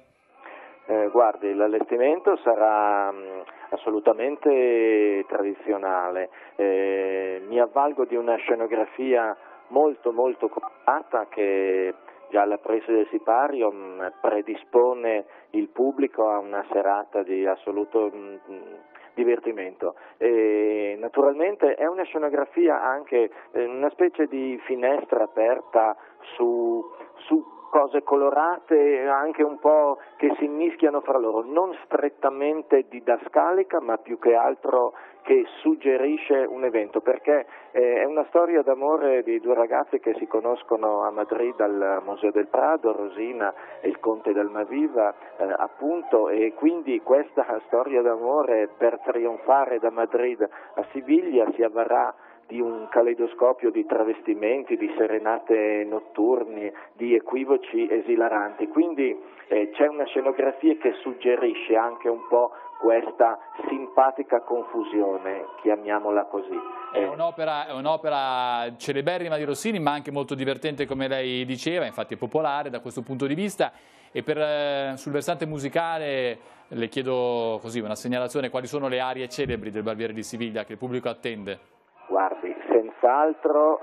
Guardi, l'allestimento sarà assolutamente tradizionale, mi avvalgo di una scenografia molto curata che già alla presa del sipario predispone il pubblico a una serata di assoluto divertimento. E naturalmente è una scenografia anche una specie di finestra aperta su cose colorate, anche un po' che si mischiano fra loro, non strettamente didascalica, ma più che altro che suggerisce un evento, perché è una storia d'amore di 2 ragazzi che si conoscono a Madrid al Museo del Prado, Rosina e il conte d'Almaviva, appunto, e quindi questa storia d'amore, per trionfare da Madrid a Siviglia, si avvarrà di un caleidoscopio di travestimenti, di serenate notturni, di equivoci esilaranti. Quindi c'è una scenografia che suggerisce anche un po' questa simpatica confusione, chiamiamola così. È un'opera celeberrima di Rossini, ma anche molto divertente, come lei diceva, infatti è popolare da questo punto di vista. E sul versante musicale le chiedo così una segnalazione: quali sono le arie celebri del Barbiere di Siviglia che il pubblico attende? Guardi, senz'altro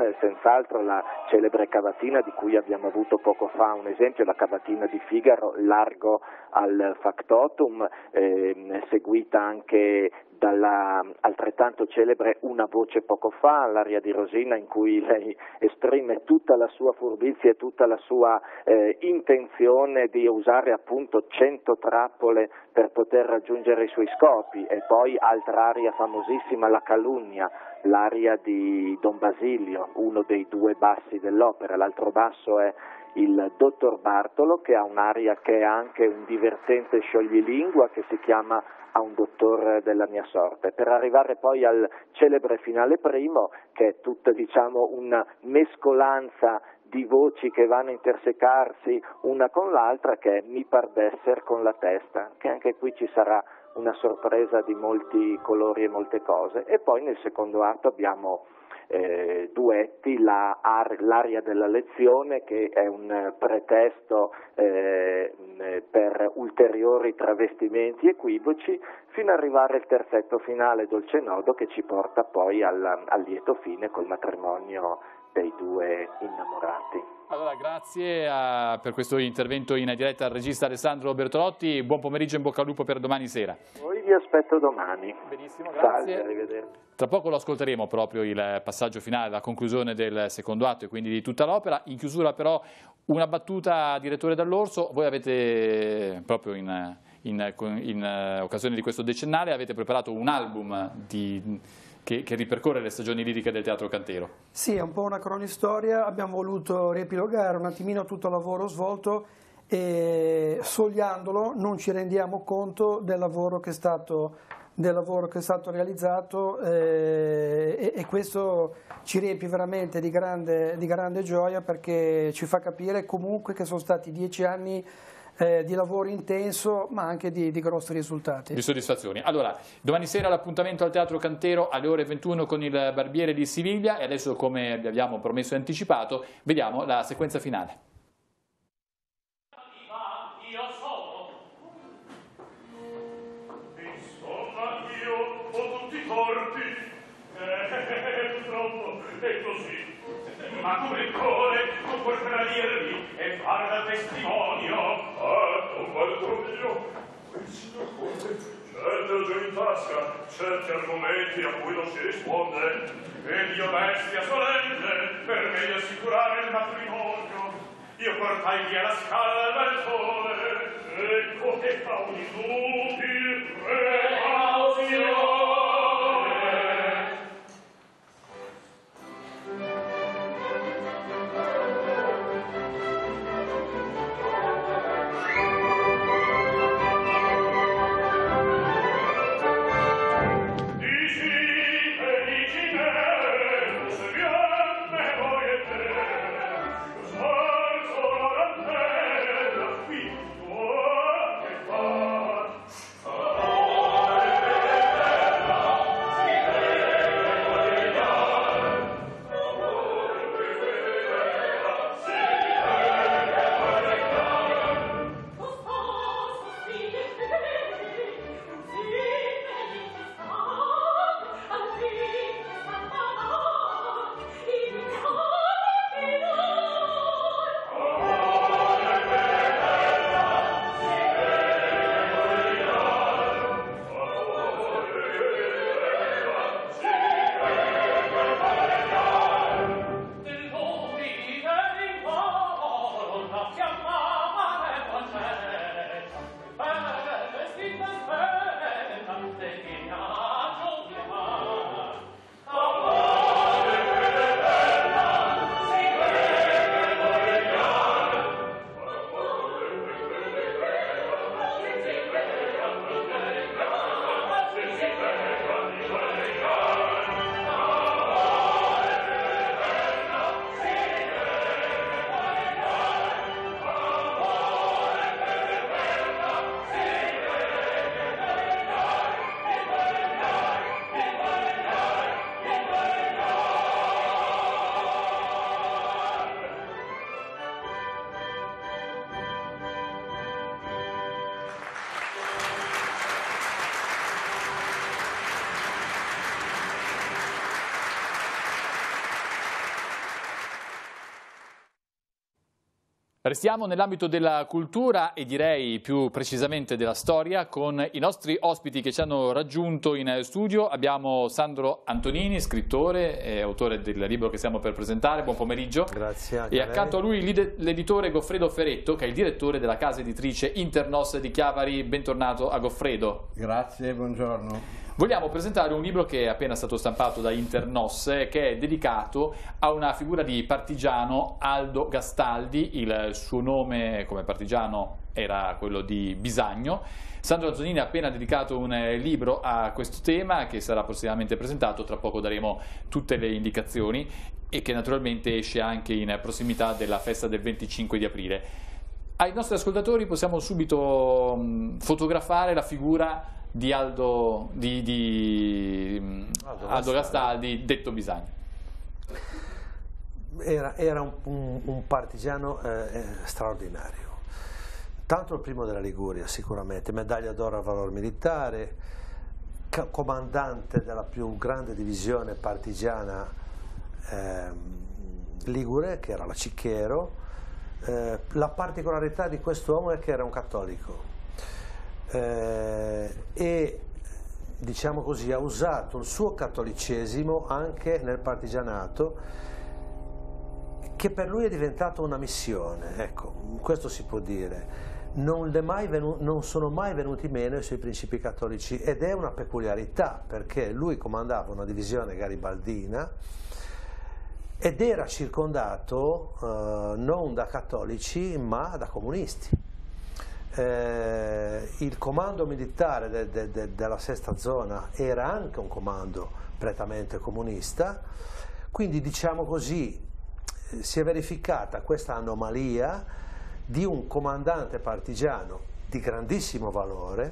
la celebre cavatina di cui abbiamo avuto poco fa un esempio, la cavatina di Figaro, largo al factotum, seguita anche dalla altrettanto celebre Una voce poco fa, l'aria di Rosina, in cui lei esprime tutta la sua furbizia e tutta la sua intenzione di usare appunto 100 trappole per poter raggiungere i suoi scopi. E poi altra aria famosissima, La calunnia, l'aria di Don Basilio, uno dei 2 bassi dell'opera. L'altro basso è il Dottor Bartolo, che ha un'aria che è anche un divertente scioglilingua che si chiama A un dottore della mia sorte, per arrivare poi al celebre finale primo, che è tutta, diciamo, una mescolanza di voci che vanno a intersecarsi una con l'altra, che è Mi par d'esser con la testa, che anche qui ci sarà una sorpresa di molti colori e molte cose. E poi nel secondo atto abbiamo duetti, l'aria della lezione, che è un pretesto per ulteriori travestimenti equivoci, fino ad arrivare al terzetto finale, Dolce Nodo, che ci porta poi al lieto fine col matrimonio dei 2 innamorati. Allora, grazie per questo intervento in diretta al regista Alessandro Bertolotti. Buon pomeriggio, in bocca al lupo per domani sera. Noi vi aspetto domani. Benissimo, grazie. Salve, arrivederci. Tra poco lo ascolteremo, proprio il passaggio finale, la conclusione del secondo atto e quindi di tutta l'opera. In chiusura però una battuta, direttore Dall'Orso. Voi avete proprio in occasione di questo decennale avete preparato un album che ripercorre le stagioni liriche del Teatro Cantero. Sì, è un po' una cronistoria, abbiamo voluto riepilogare un attimino tutto il lavoro svolto e sogliandolo non ci rendiamo conto del lavoro che è stato realizzato e questo ci riempie veramente di grande gioia, perché ci fa capire comunque che sono stati 10 anni di lavoro intenso, ma anche di grossi risultati. Di soddisfazioni. Allora, domani sera l'appuntamento al Teatro Cantero alle ore 21 con il Barbiere di Siviglia, e adesso, come vi abbiamo promesso e anticipato, vediamo la sequenza finale. Ma come il cuore non puoi tradirmi e far da testimonio a tuo valore. Signor Conte, certe ho già in tasca, certi argomenti a cui non si risponde, ed io bestia solenne, per meglio assicurare il matrimonio, io portai via la scala del bel sole, ecco che fa un inutil precauzione. Restiamo nell'ambito della cultura e direi più precisamente della storia con i nostri ospiti che ci hanno raggiunto in studio. Abbiamo Sandro Antonini, scrittore e autore del libro che stiamo per presentare. Buon pomeriggio. Grazie anche e accanto a lui l'editore Goffredo Ferretto, che è il direttore della casa editrice Internos di Chiavari. Bentornato a Goffredo. Grazie, buongiorno. Vogliamo presentare un libro che è appena stato stampato da Internos, che è dedicato a una figura di partigiano, Aldo Gastaldi. Il suo nome come partigiano era quello di Bisagno. Sandro Antonini ha appena dedicato un libro a questo tema che sarà prossimamente presentato, tra poco daremo tutte le indicazioni, e che naturalmente esce anche in prossimità della festa del 25 di aprile. Ai nostri ascoltatori possiamo subito fotografare la figura di Aldo Gastaldi, detto Bisagno. Era un partigiano straordinario, tanto il primo della Liguria sicuramente, medaglia d'oro al valor militare, comandante della più grande divisione partigiana ligure, che era la Cicchero. La particolarità di quest'uomo è che era un cattolico. E diciamo così ha usato il suo cattolicesimo anche nel partigianato, che per lui è diventato una missione, ecco, questo si può dire. Non sono mai venuti meno i suoi principi cattolici, ed è una peculiarità perché lui comandava una divisione garibaldina ed era circondato non da cattolici ma da comunisti. Il comando militare della sesta zona era anche un comando prettamente comunista, quindi diciamo così si è verificata questa anomalia di un comandante partigiano di grandissimo valore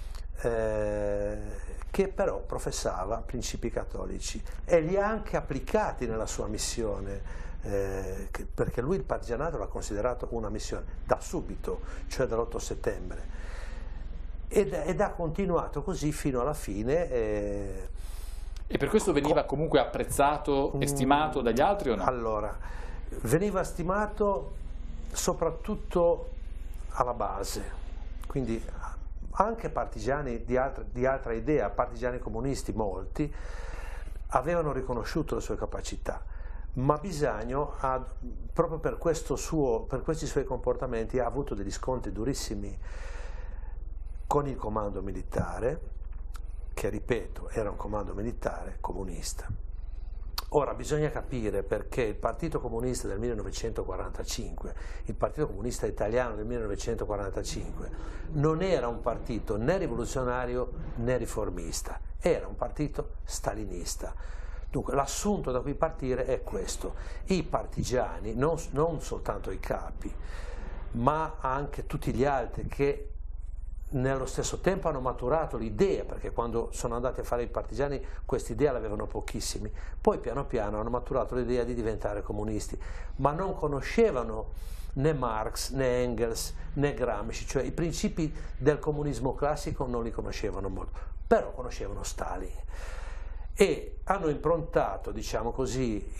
che però professava principi cattolici e li ha anche applicati nella sua missione. Perché lui il partigianato l'ha considerato una missione da subito, cioè dall'8 settembre, ed ha continuato così fino alla fine. E per questo veniva comunque apprezzato e stimato dagli altri o no? Allora, veniva stimato soprattutto alla base, quindi anche partigiani di altra idea, partigiani comunisti molti, avevano riconosciuto le sue capacità, ma Bisagno proprio per questi suoi comportamenti ha avuto degli scontri durissimi con il comando militare, che ripeto era un comando militare comunista. Ora bisogna capire perché il Partito Comunista del 1945, il Partito Comunista Italiano del 1945, non era un partito né rivoluzionario né riformista, era un partito stalinista. Dunque l'assunto da cui partire è questo: i partigiani, non soltanto i capi, ma anche tutti gli altri che nello stesso tempo hanno maturato l'idea, perché quando sono andati a fare i partigiani quest'idea l'avevano pochissimi, poi piano piano hanno maturato l'idea di diventare comunisti, ma non conoscevano né Marx né Engels né Gramsci, cioè i principi del comunismo classico non li conoscevano molto, però conoscevano Stalin e hanno improntato, diciamo così,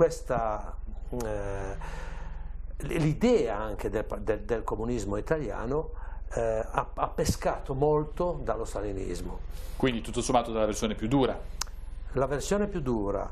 l'idea anche del comunismo italiano. Ha pescato molto dallo stalinismo. Quindi tutto sommato dalla versione più dura. La versione più dura,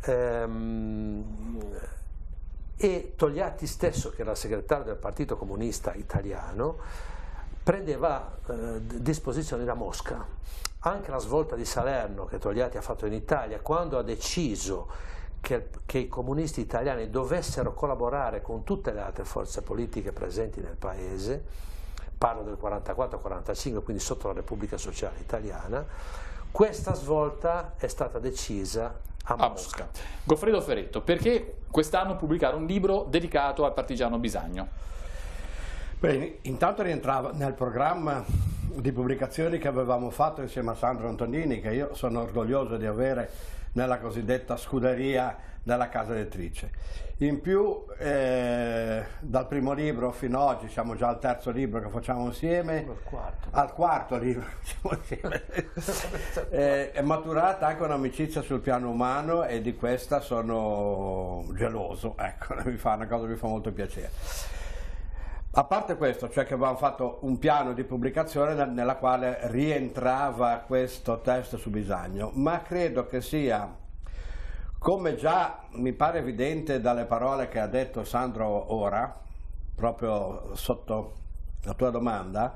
e Togliatti stesso, che era segretario del Partito Comunista Italiano, prendeva disposizioni da Mosca. Anche la svolta di Salerno che Togliatti ha fatto in Italia, quando ha deciso che i comunisti italiani dovessero collaborare con tutte le altre forze politiche presenti nel paese, parlo del 44-45, quindi sotto la Repubblica Sociale Italiana, questa svolta è stata decisa a Mosca. Goffredo Ferretto, perché quest'anno pubblicare un libro dedicato al partigiano Bisagno? Bene, intanto rientrava nel programma di pubblicazioni che avevamo fatto insieme a Sandro Antonini, che io sono orgoglioso di avere nella cosiddetta scuderia della casa editrice. In più, dal primo libro fino ad oggi, siamo già al terzo libro che facciamo insieme, al quarto libro facciamo insieme, è maturata anche un'amicizia sul piano umano e di questa sono geloso, ecco, una cosa che mi fa molto piacere. A parte questo, cioè che avevamo fatto un piano di pubblicazione nella quale rientrava questo testo su Bisagno, ma credo che sia, come già mi pare evidente dalle parole che ha detto Sandro ora, proprio sotto la tua domanda,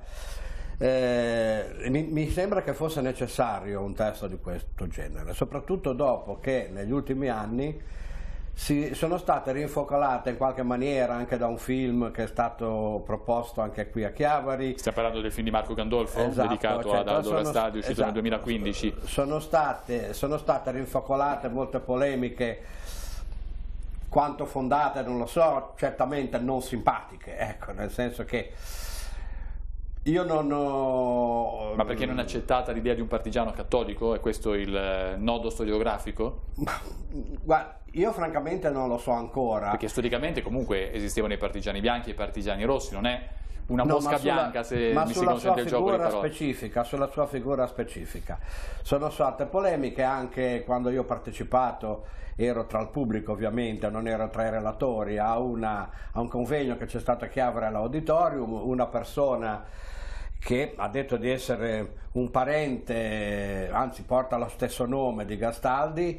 mi sembra che fosse necessario un testo di questo genere, soprattutto dopo che negli ultimi anni sono state rinfocolate in qualche maniera anche da un film che è stato proposto anche qui a Chiavari. Stiamo parlando del film di Marco Gandolfo, esatto, dedicato ad Aldo Gastaldi, uscito nel 2015. Sono state rinfocolate molte polemiche, quanto fondate non lo so, certamente non simpatiche, ecco, nel senso che io non ho... Ma perché non è accettata l'idea di un partigiano cattolico? È questo il nodo storiografico? Guarda, io francamente non lo so ancora. Perché storicamente comunque esistevano i partigiani bianchi e i partigiani rossi, non è una mosca bianca, se mi si consente il gioco di parole. Sulla sua figura specifica. Sono state polemiche anche quando io ho partecipato, ero tra il pubblico ovviamente, non ero tra i relatori, a un convegno che c'è stato a Chiavari all'Auditorium, una persona che ha detto di essere un parente, anzi porta lo stesso nome di Gastaldi,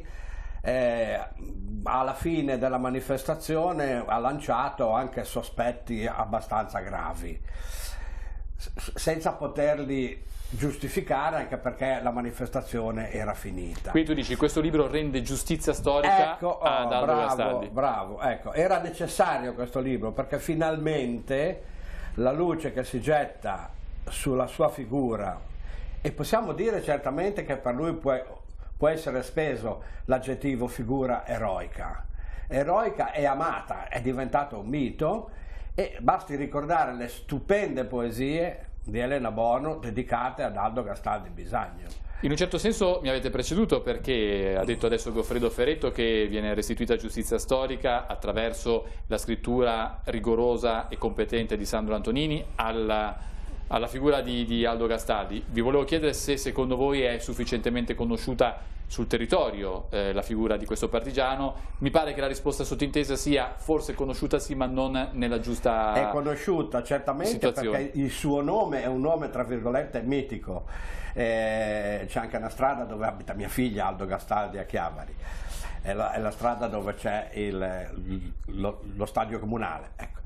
alla fine della manifestazione ha lanciato anche sospetti abbastanza gravi, senza poterli giustificare, anche perché la manifestazione era finita. Quindi tu dici che questo libro rende giustizia storica ad Aldo Gastaldi. Bravo, ecco, era necessario questo libro perché finalmente la luce che si getta sulla sua figura, e possiamo dire certamente che per lui può essere speso l'aggettivo figura eroica e amata, è diventato un mito, e basti ricordare le stupende poesie di Elena Bono dedicate ad Aldo Gastaldi Bisagno. In un certo senso mi avete preceduto, perché ha detto adesso Goffredo Ferretto che viene restituita giustizia storica attraverso la scrittura rigorosa e competente di Sandro Antonini alla figura di Aldo Gastaldi. Vi volevo chiedere se secondo voi è sufficientemente conosciuta sul territorio la figura di questo partigiano. Mi pare che la risposta sottintesa sia forse conosciuta sì, ma non nella giusta È conosciuta certamente situazione. Perché il suo nome è un nome tra virgolette mitico. C'è anche una strada dove abita mia figlia, Aldo Gastaldi, a Chiavari. È la strada dove c'è lo stadio comunale. Ecco.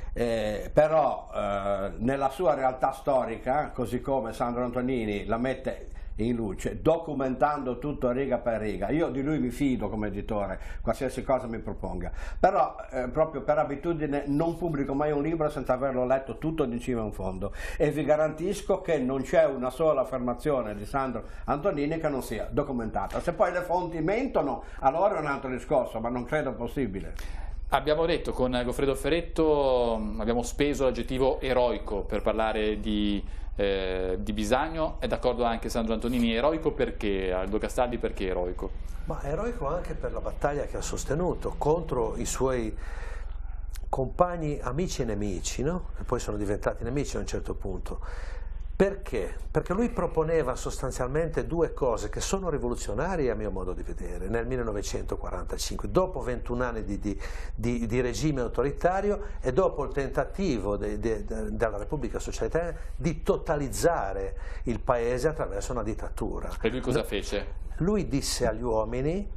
Però nella sua realtà storica, così come Sandro Antonini la mette in luce, documentando tutto riga per riga, io di lui mi fido come editore, qualsiasi cosa mi proponga, però proprio per abitudine non pubblico mai un libro senza averlo letto tutto di cima in fondo, e vi garantisco che non c'è una sola affermazione di Sandro Antonini che non sia documentata. Se poi le fonti mentono, allora è un altro discorso, ma non credo possibile. Abbiamo detto con Goffredo Ferretto, abbiamo speso l'aggettivo eroico per parlare di Bisagno. È d'accordo anche Sandro Antonini? Eroico perché? Aldo Gastaldi perché eroico? Ma eroico anche per la battaglia che ha sostenuto contro i suoi compagni, amici e nemici, no? E poi sono diventati nemici a un certo punto. Perché? Perché lui proponeva sostanzialmente due cose che sono rivoluzionarie a mio modo di vedere nel 1945, dopo 21 anni di regime autoritario e dopo il tentativo della Repubblica Sociale Italiana di totalizzare il paese attraverso una dittatura. E lui cosa fece? Lui disse agli uomini,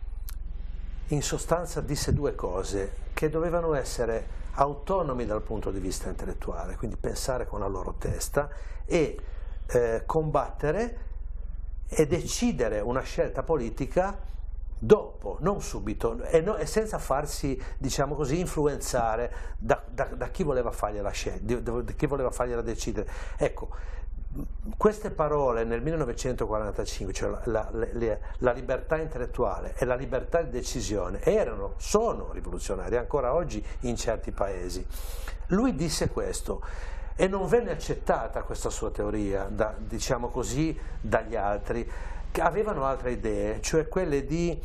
in sostanza disse due cose, che dovevano essere autonomi dal punto di vista intellettuale, quindi pensare con la loro testa e combattere e decidere una scelta politica dopo, non subito, e senza farsi, diciamo così, influenzare da chi voleva fargliela la scelta, da chi voleva fargliela decidere. Ecco, queste parole nel 1945, cioè la libertà intellettuale e la libertà di decisione, sono rivoluzionarie ancora oggi in certi paesi. Lui disse questo e non venne accettata questa sua teoria, diciamo così, dagli altri, che avevano altre idee, cioè quelle di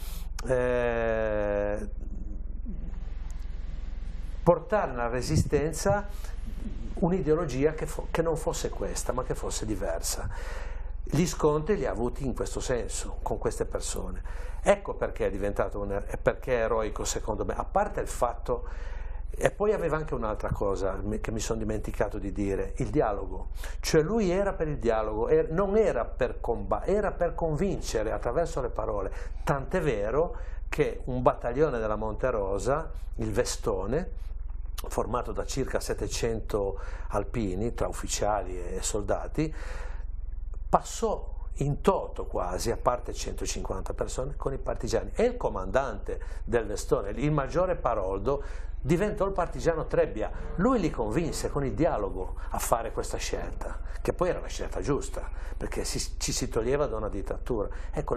portare alla resistenza un'ideologia che non fosse questa, ma che fosse diversa. Gli scontri li ha avuti in questo senso, con queste persone. Ecco perché è diventato perché è eroico secondo me, a parte il fatto. E poi aveva anche un'altra cosa che mi sono dimenticato di dire, il dialogo. Cioè lui era per il dialogo, non era per combattere, era per convincere attraverso le parole. Tant'è vero che un battaglione della Monte Rosa, il Vestone, formato da circa 700 alpini, tra ufficiali e soldati, passò in toto quasi, a parte 150 persone, con i partigiani. E il comandante del Vestone, il maggiore Paroldo, diventò il partigiano Trebbia. Lui li convinse con il dialogo a fare questa scelta, che poi era la scelta giusta, perché ci si toglieva da una dittatura. Ecco,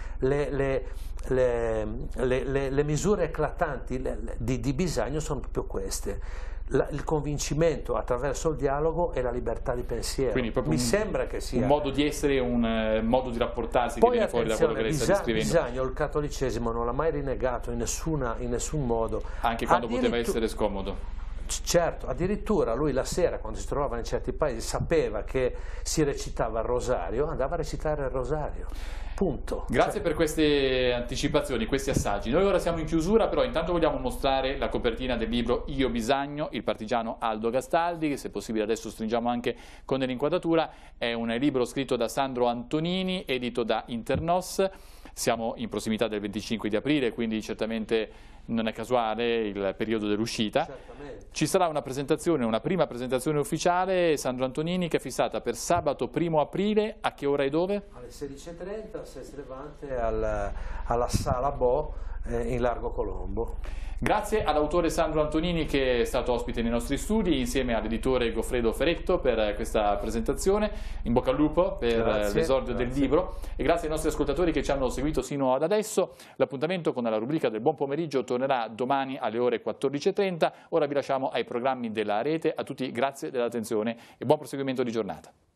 le misure eclatanti di Bisagno sono proprio queste. Il convincimento attraverso il dialogo e la libertà di pensiero. Quindi proprio mi sembra che sia un modo di essere, un modo di rapportarsi che viene fuori da quello che lei sta descrivendo. Bisagno il cattolicesimo non l'ha mai rinnegato in nessun modo, anche quando poteva essere scomodo. Certo, addirittura lui la sera, quando si trovava in certi paesi, sapeva che si recitava il rosario, andava a recitare il rosario. Punto. Grazie per queste anticipazioni, questi assaggi. Noi ora siamo in chiusura, però intanto vogliamo mostrare la copertina del libro Io Bisagno, il partigiano Aldo Gastaldi, che se possibile adesso stringiamo anche con l'inquadratura. È un libro scritto da Sandro Antonini, edito da Internos. Siamo in prossimità del 25 di aprile, quindi certamente non è casuale il periodo dell'uscita. Ci sarà una presentazione, una prima presentazione ufficiale, Sandro Antonini, che è fissata per sabato 1° aprile, a che ora e dove? Alle 16:30, a Sesti Levante, alla Sala Bo in Largo Colombo. Grazie all'autore Sandro Antonini, che è stato ospite nei nostri studi, insieme all'editore Goffredo Ferretto per questa presentazione. In bocca al lupo per l'esordio del libro, e grazie ai nostri ascoltatori che ci hanno seguito sino ad adesso. L'appuntamento con la rubrica del Buon Pomeriggio tornerà domani alle ore 14:30. Ora vi lasciamo ai programmi della rete. A tutti grazie dell'attenzione e buon proseguimento di giornata.